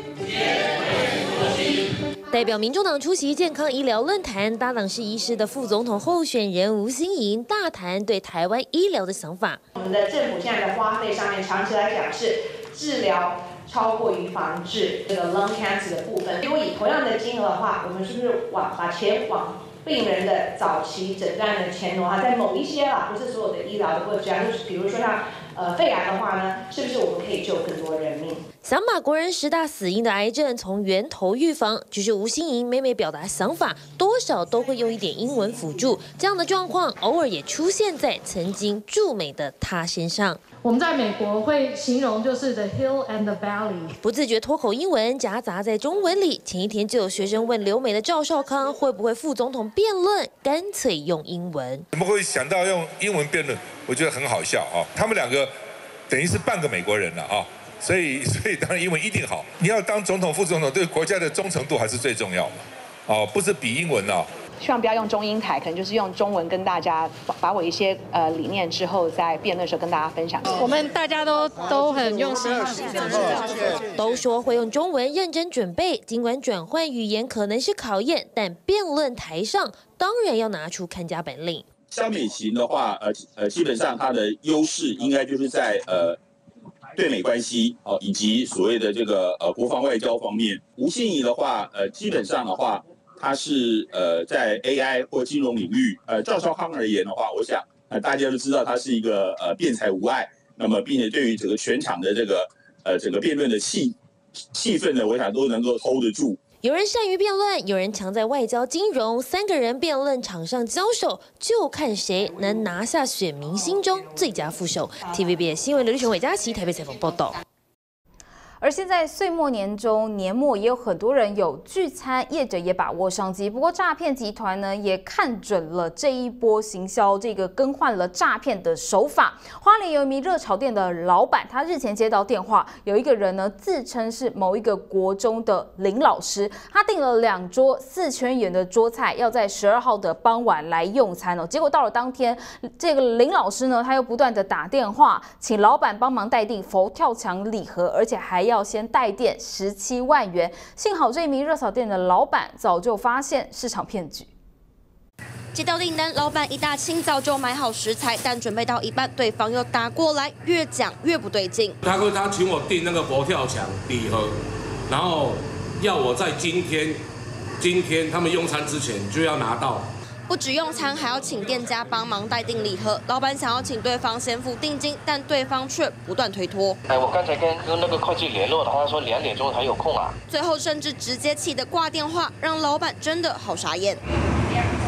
代表民众党出席健康医疗论坛，搭档是医师的副总统候选人吴欣盈大谈对台湾医疗的想法。 我们的政府现在的花费上面，长期来讲是治疗超过于防治这个 lung cancer 的部分。如果以同样的金额的话，我们是不是把钱往病人的早期诊断的前挪在某一些啦，不是所有的医疗的国家，就是比如说像肺癌的话呢，是不是我们可以救更多人命？ 想把国人10大死因的癌症从源头预防，只是吴欣盈每表达想法，多少都会用一点英文辅助。这样的状况偶尔也出现在曾经驻美的他身上。 我们在美国会形容就是 the hill and the valley， 不自觉脱口英文夹杂在中文里。前一天就有学生问留美的赵少康会不会副总统辩论，干脆用英文。 怎么会想到用英文辩论？我觉得很好笑啊！他们两个等于是半个美国人了啊，所以当然英文一定好。你要当总统、副总统，对国家的忠诚度还是最重要嘛。哦，不是比英文啊。 希望不要用中英台，可能就是用中文跟大家把我一些理念之后，在辩论的时候跟大家分享。 我们大家都很用心， 都说会用中文认真准备，尽管转换语言可能是考验，但辩论台上当然要拿出看家本领。 萧美琴的话，基本上她的优势应该就是在对美关系哦，以及所谓的这个国防外交方面。吴欣盈的话，基本上的话，他是在 AI 或金融领域，赵少康而言的话，我想大家都知道他是一个辩才无碍，那么并且对于整个全场的这个整个辩论的气氛呢，我想都能够 hold 得住。 有人善于辩论，有人强在外交金融，3个人辩论场上交手，就看谁能拿下选民心中最佳副手。TVBS 新闻刘立雄、韦佳琪台北采访报道。 而现在岁末年终，年末也有很多人有聚餐，业者也把握商机。不过诈骗集团呢也看准了这一波行销，这个更换了诈骗的手法。花莲有一名热炒店的老板，他日前接到电话，有一个人呢自称是某一个国中的林老师，他订了2桌4000元的桌菜，要在12号的傍晚来用餐哦。结果到了当天，这个林老师呢他又不断的打电话，请老板帮忙代订佛跳墙礼盒，而且还要先代垫17万元。幸好这一名热炒店的老板早就发现是场骗局。 接到订单，老板一大清早就买好食材，但准备到一半，对方又打过来，越讲越不对劲。 他请我订那个佛跳墙礼盒，然后要我在今天他们用餐之前就要拿到。 不止用餐，还要请店家帮忙代订礼盒。老板想要请对方先付定金，但对方却不断推脱。 我刚才跟那个会计联络的话，他说2点钟才有空啊。 最后甚至直接气得挂电话，让老板真的好傻眼。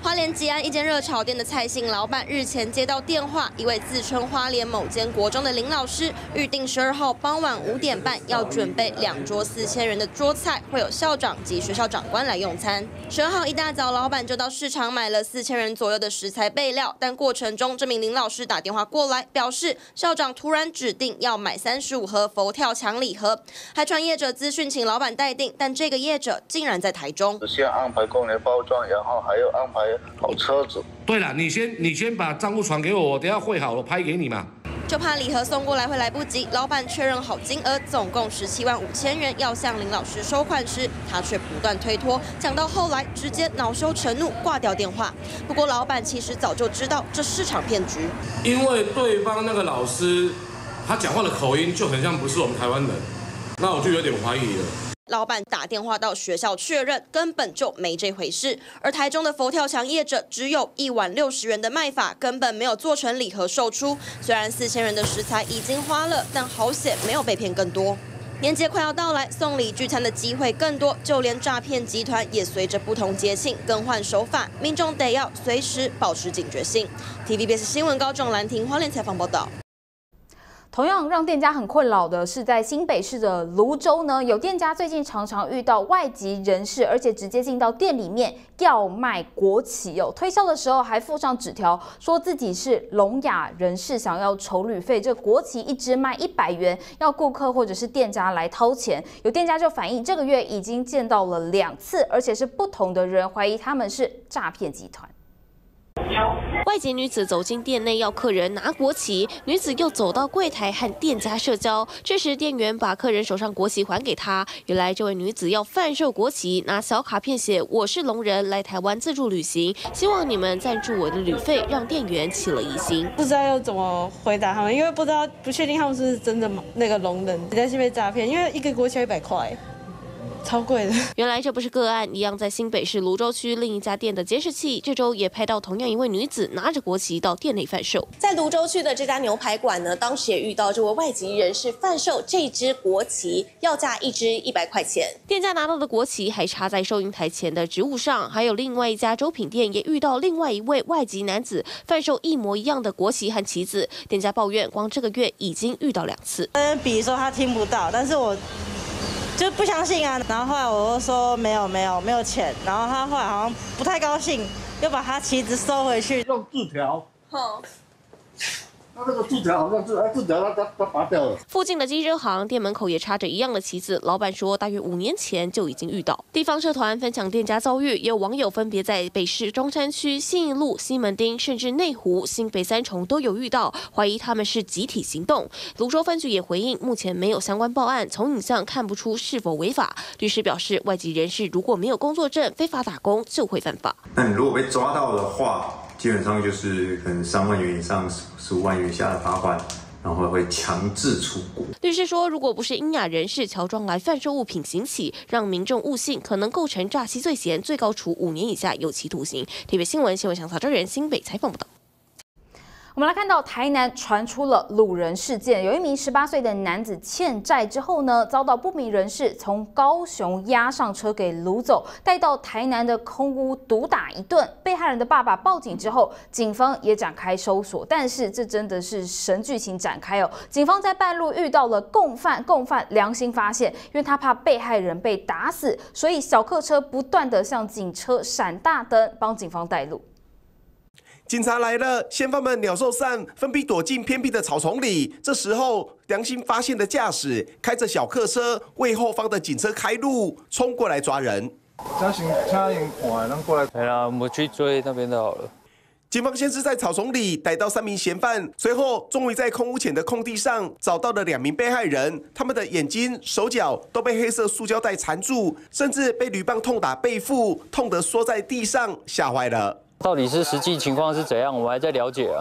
花莲吉安一间热炒店的蔡姓老板日前接到电话，一位自称花莲某间国中的林老师预定12号傍晚5点半要准备2桌4000人的桌菜，会有校长及学校长官来用餐。12号一大早，老板就到市场买了4000人左右的食材备料，但过程中这名林老师打电话过来，表示校长突然指定要买35盒佛跳墙礼盒，还传业者资讯请老板待定，但这个业者竟然在台中。 先安排工人包装，然后还要安排好车子。 对了，你先把账户传给我，我等下汇好了拍给你嘛。 就怕礼盒送过来会来不及，老板确认好金额，总共175000元，要向林老师收款时，他却不断推脱，讲到后来直接恼羞成怒挂掉电话。不过老板其实早就知道这是场骗局， 因为对方那个老师他讲话的口音就很像不是我们台湾人，那我就有点怀疑了。 老板打电话到学校确认，根本就没这回事。而台中的佛跳墙业者只有1碗60元的卖法，根本没有做成礼盒售出。虽然4000人的食材已经花了，但好险没有被骗更多。年节快要到来，送礼聚餐的机会更多，就连诈骗集团也随着不同节庆更换手法，民众得要随时保持警觉性。TVBS 新闻高仲兰庭花莲采访报道。 同样让店家很困扰的是，在新北市的芦洲呢，有店家最近常常遇到外籍人士，而且直接进到店里面要卖国旗哦。推销的时候还附上纸条，说自己是聋哑人士，想要筹旅费。这国旗一支卖100元，要顾客或者是店家来掏钱。有店家就反映，这个月已经见到了2次，而且是不同的人，怀疑他们是诈骗集团。 外籍女子走进店内要客人拿国旗，女子又走到柜台和店家社交。这时店员把客人手上国旗还给她。原来这位女子要贩售国旗，拿小卡片写“我是聋人，来台湾自助旅行，希望你们赞助我的旅费”，让店员起了疑心。 不知道要怎么回答他们，因为不确定他们是真的那个聋人，担心被诈骗，因为一个国旗要100块。超贵的。 原来这不是个案，一样在新北市芦洲区另一家店的监视器，这周也拍到同样一位女子拿着国旗到店内贩售。在芦洲区的这家牛排馆呢，当时也遇到这位外籍人士贩售这支国旗，要价1支100块钱。店家拿到的国旗还插在收银台前的植物上，还有另外一家粥品店也遇到另外一位外籍男子贩售一模一样的国旗和旗子，店家抱怨光这个月已经遇到2次。 比说他听不到，但是我就不相信啊，然后后来我就说没有钱，然后他后来好像不太高兴，又把他旗子收回去， 用字条。好。他那个字条好像是，字条他拔掉了。 附近的机车行店门口也插着一样的旗子，老板说大约5年前就已经遇到。地方社团分享店家遭遇，也有网友分别在北市中山区、信义路、西门町，甚至内湖、新北3重都有遇到，怀疑他们是集体行动。芦洲分局也回应，目前没有相关报案，从影像看不出是否违法。律师表示，外籍人士如果没有工作证，非法打工就会犯法。 那你如果被抓到的话，基本上就是可能3万元以上15万元以下的罚款，然后会强制出国。 律师说，如果不是英雅人士乔装来贩售物品行乞，让民众误信，可能构成诈欺罪嫌，最高处5年以下有期徒刑。TVB 新闻新闻详查证人新北采访报道。 我们来看到台南传出了掳人事件，有一名18岁的男子欠债之后呢，遭到不明人士从高雄押上车给掳走，带到台南的空屋毒打一顿。被害人的爸爸报警之后，警方也展开搜索，但是这真的是神剧情展开哦。警方在半路遇到了共犯良心发现，因为他怕被害人被打死，所以小客车不断的向警车闪大灯，帮警方带路。 警察来了，嫌犯们鸟兽散，分批躲进偏僻的草丛里。这时候，良心发现的驾驶开着小客车为后方的警车开路，冲过来抓人。 请人过来。对啦，我们去追那边的好了。 警方先是在草丛里逮到3名嫌犯，随后终于在空屋前的空地上找到了2名被害人，他们的眼睛、手脚都被黑色塑胶袋缠住，甚至被铝棒痛打背部，痛得缩在地上，吓坏了。 到底是实际情况是怎样，我们还在了解啊。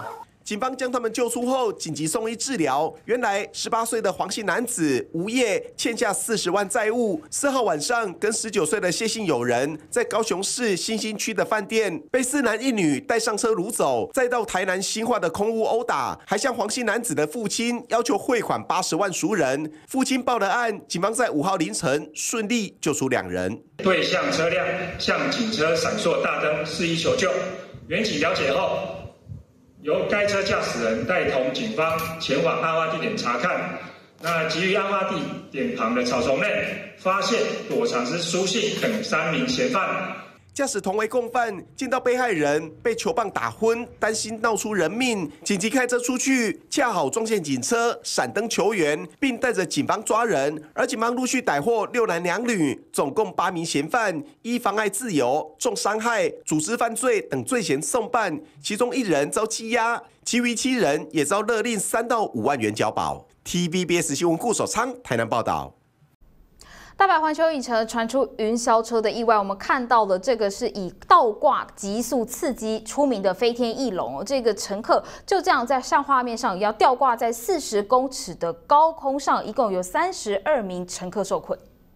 警方将他们救出后紧急送医治疗。原来18岁的黄姓男子无业，欠下40万债务。4号晚上跟19岁的谢姓友人在高雄市新兴区的饭店被4男1女带上车掳走，再到台南新化的空屋殴打，还向黄姓男子的父亲要求汇款80万赎人。父亲报了案，警方在5号凌晨顺利救出2人。 对向车辆向警车闪烁大灯示意求救，员警了解后，由该车驾驶人带同警方前往案发地点查看。那基于案发地点旁的草丛内，发现躲藏是苏姓等3名嫌犯。 驾驶同为共犯，见到被害人被球棒打昏，担心闹出人命，紧急开车出去，恰好撞见警车，闪灯求援，并带着警方抓人。而警方陆续逮获6男2女，总共8名嫌犯，依妨碍自由、重伤害、组织犯罪等罪嫌送办，其中1人遭羁押，其余7人也遭勒令3到5万元缴保。TVBS 新闻顾守昌台南报道。 大阪环球影城传出云霄车的意外，我们看到的这个是以倒挂急速刺激出名的飞天翼龙哦，这个乘客就这样在像画面上一样吊挂在40公尺的高空上，一共有32名乘客受困。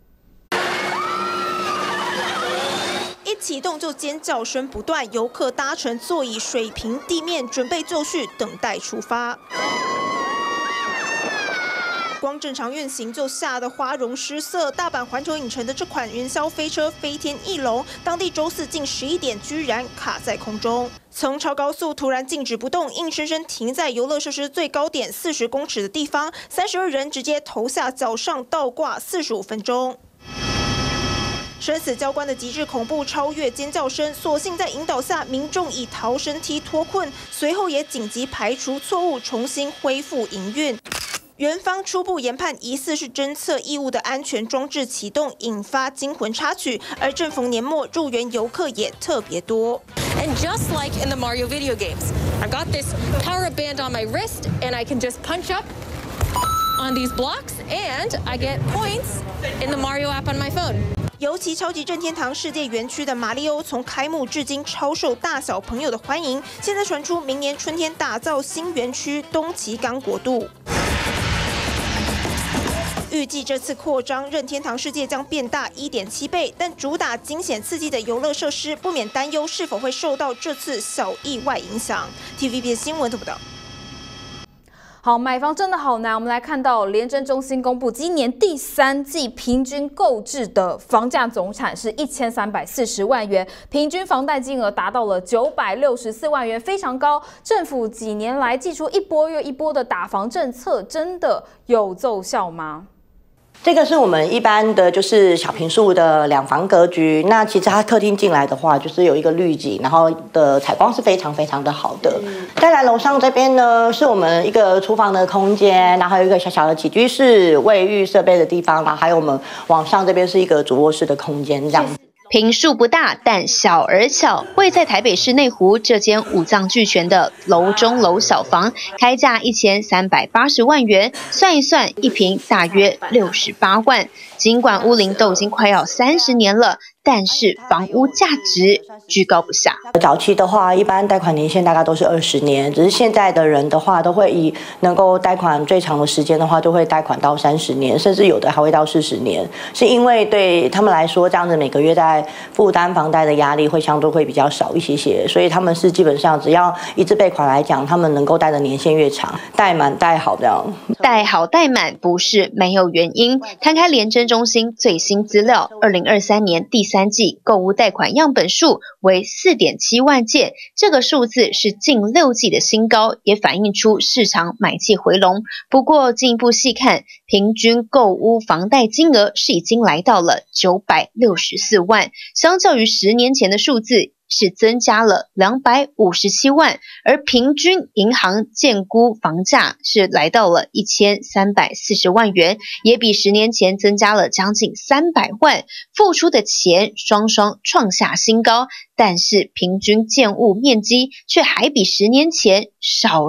一启动就尖叫声不断，游客搭乘座椅水平地面，准备就绪，等待出发。光正常运行就吓得花容失色。大阪环球影城的这款云霄飞车飞天翼龙，当地周4近11点居然卡在空中，从超高速突然静止不动，硬生生停在游乐设施最高点40公尺的地方，32人直接头下脚上倒挂45分钟。生死交关的极致恐怖超越尖叫声，所幸在引导下，民众以逃生梯脱困，随后也紧急排除错误，重新恢复营运。园方初步研判，疑似是侦测异物的安全装置启动，引发惊魂插曲。而正逢年末，入园游客也特别多。 And just like in the Mario video games, I've got this power band on my wrist, and I can just punch up on these blocks, and I get points in the Mario app on my phone. 尤其超级任天堂世界园区的马里欧，从开幕至今超受大小朋友的欢迎。现在传出明年春天打造新园区东崎冈国度。预计这次扩张，任天堂世界将变大1.7倍，但主打惊险刺激的游乐设施，不免担忧是否会受到这次小意外影响。TVB 新闻报道。 好，买房真的好难。我们来看到联征中心公布，今年第3季平均购置的房价总产是1340万元，平均房贷金额达到了964万元，非常高。政府几年来祭出一波又一波的打房政策，真的有奏效吗？ 这个是我们一般的就是小坪数的2房格局，那其实它客厅进来的话，就是有一个绿景，然后的采光是非常非常的好的。再来楼上这边呢，是我们一个厨房的空间，然后有一个小小的起居室、卫浴设备的地方，然后还有我们往上这边是一个主卧室的空间，这样子。 坪数不大，但小而巧。位在台北市内湖，这间五脏俱全的楼中楼小房，开价1380万元，算一算，一坪大约68万。尽管屋龄都已经快要30年了，但是房屋价值居高不下。 早期的话，一般贷款年限大概都是20年，只是现在的人的话，都会以能够贷款最长的时间的话，都会贷款到30年，甚至有的还会到40年，是因为对他们来说，这样子每个月在负担房贷的压力会相对会比较少一些，所以他们是基本上只要一次备款来讲，他们能够贷的年限越长，贷满贷好这样。 贷好贷满不是没有原因。摊开联征中心最新资料，2023年第3季购屋贷款样本数为4.7万件，这个数字是近6季的新高，也反映出市场买气回笼。不过进一步细看，平均购屋房贷金额是已经来到了964万，相较于10年前的数字是增加了257万，而平均银行建估房价是来到了1340万元，也比10年前增加了将近300万，付出的钱双双创下新高，但是平均建物面积却还比10年前少了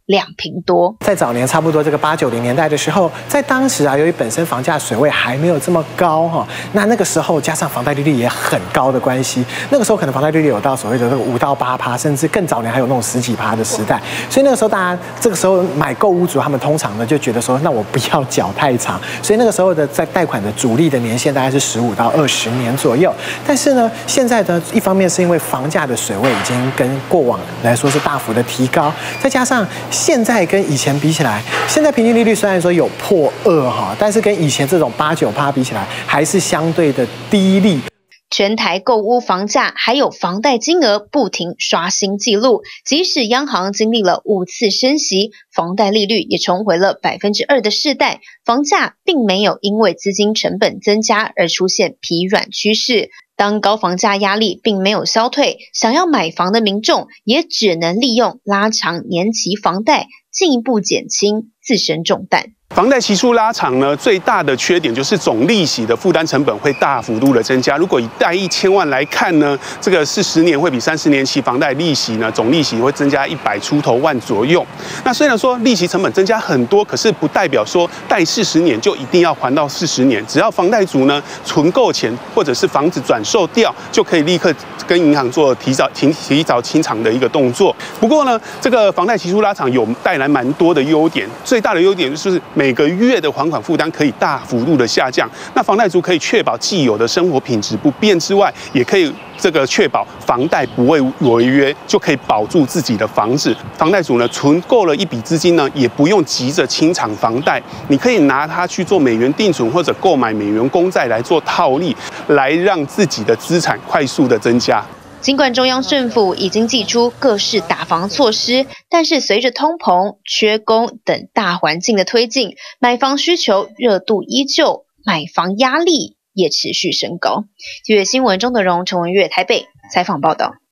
2坪多。 在早年差不多这个80、90年代的时候，在当时啊，由于本身房价水位还没有这么高哈，那个时候加上房贷利率也很高的关系，那个时候可能房贷利率有到所谓的这个5到8%，甚至更早年还有那种10几%的时代。所以那个时候大家这个时候买购屋族，他们通常呢就觉得说，那我不要缴太长，所以那个时候的在贷款的主力的年限大概是15到20年左右。但是呢，现在呢，一方面是因为房价的水位已经跟过往来说是大幅的提高，再加上现在跟以前比起来，现在平均利率虽然说有破2哈，但是跟以前这种8、9%比起来，还是相对的低利。 全台购屋房价还有房贷金额不停刷新纪录，即使央行经历了5次升息，房贷利率也重回了2%的世代，房价并没有因为资金成本增加而出现疲软趋势。当高房价压力并没有消退，想要买房的民众也只能利用拉长年期房贷，进一步减轻自身重担。 房贷期数拉长呢，最大的缺点就是总利息的负担成本会大幅度的增加。如果以贷1000万来看呢，这个40年会比30年期房贷利息呢，总利息会增加100出头万左右。那虽然说利息成本增加很多，可是不代表说贷40年就一定要还到40年。只要房贷族呢存够钱，或者是房子转售掉，就可以立刻跟银行做提早清偿的一个动作。不过呢，这个房贷期数拉长有带来蛮多的优点，最大的优点就是每个月的还款负担可以大幅度的下降，那房贷族可以确保既有的生活品质不变之外，也可以确保房贷不会违约，就可以保住自己的房子。房贷族呢存够了一笔资金呢，也不用急着清偿房贷，你可以拿它去做美元定存或者购买美元公债来做套利，来让自己的资产快速的增加。 尽管中央政府已经祭出各式打房措施，但是随着通膨、缺工等大环境的推进，买房需求热度依旧，买房压力也持续升高。9月新闻钟德荣、陈文月台北采访报道。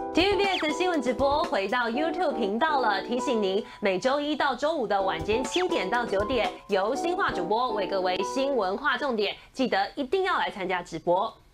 TVBS 新闻直播回到 YouTube 频道了，提醒您每周1到周5的晚间7点到9点，由新化主播为各位新闻划重点，记得一定要来参加直播。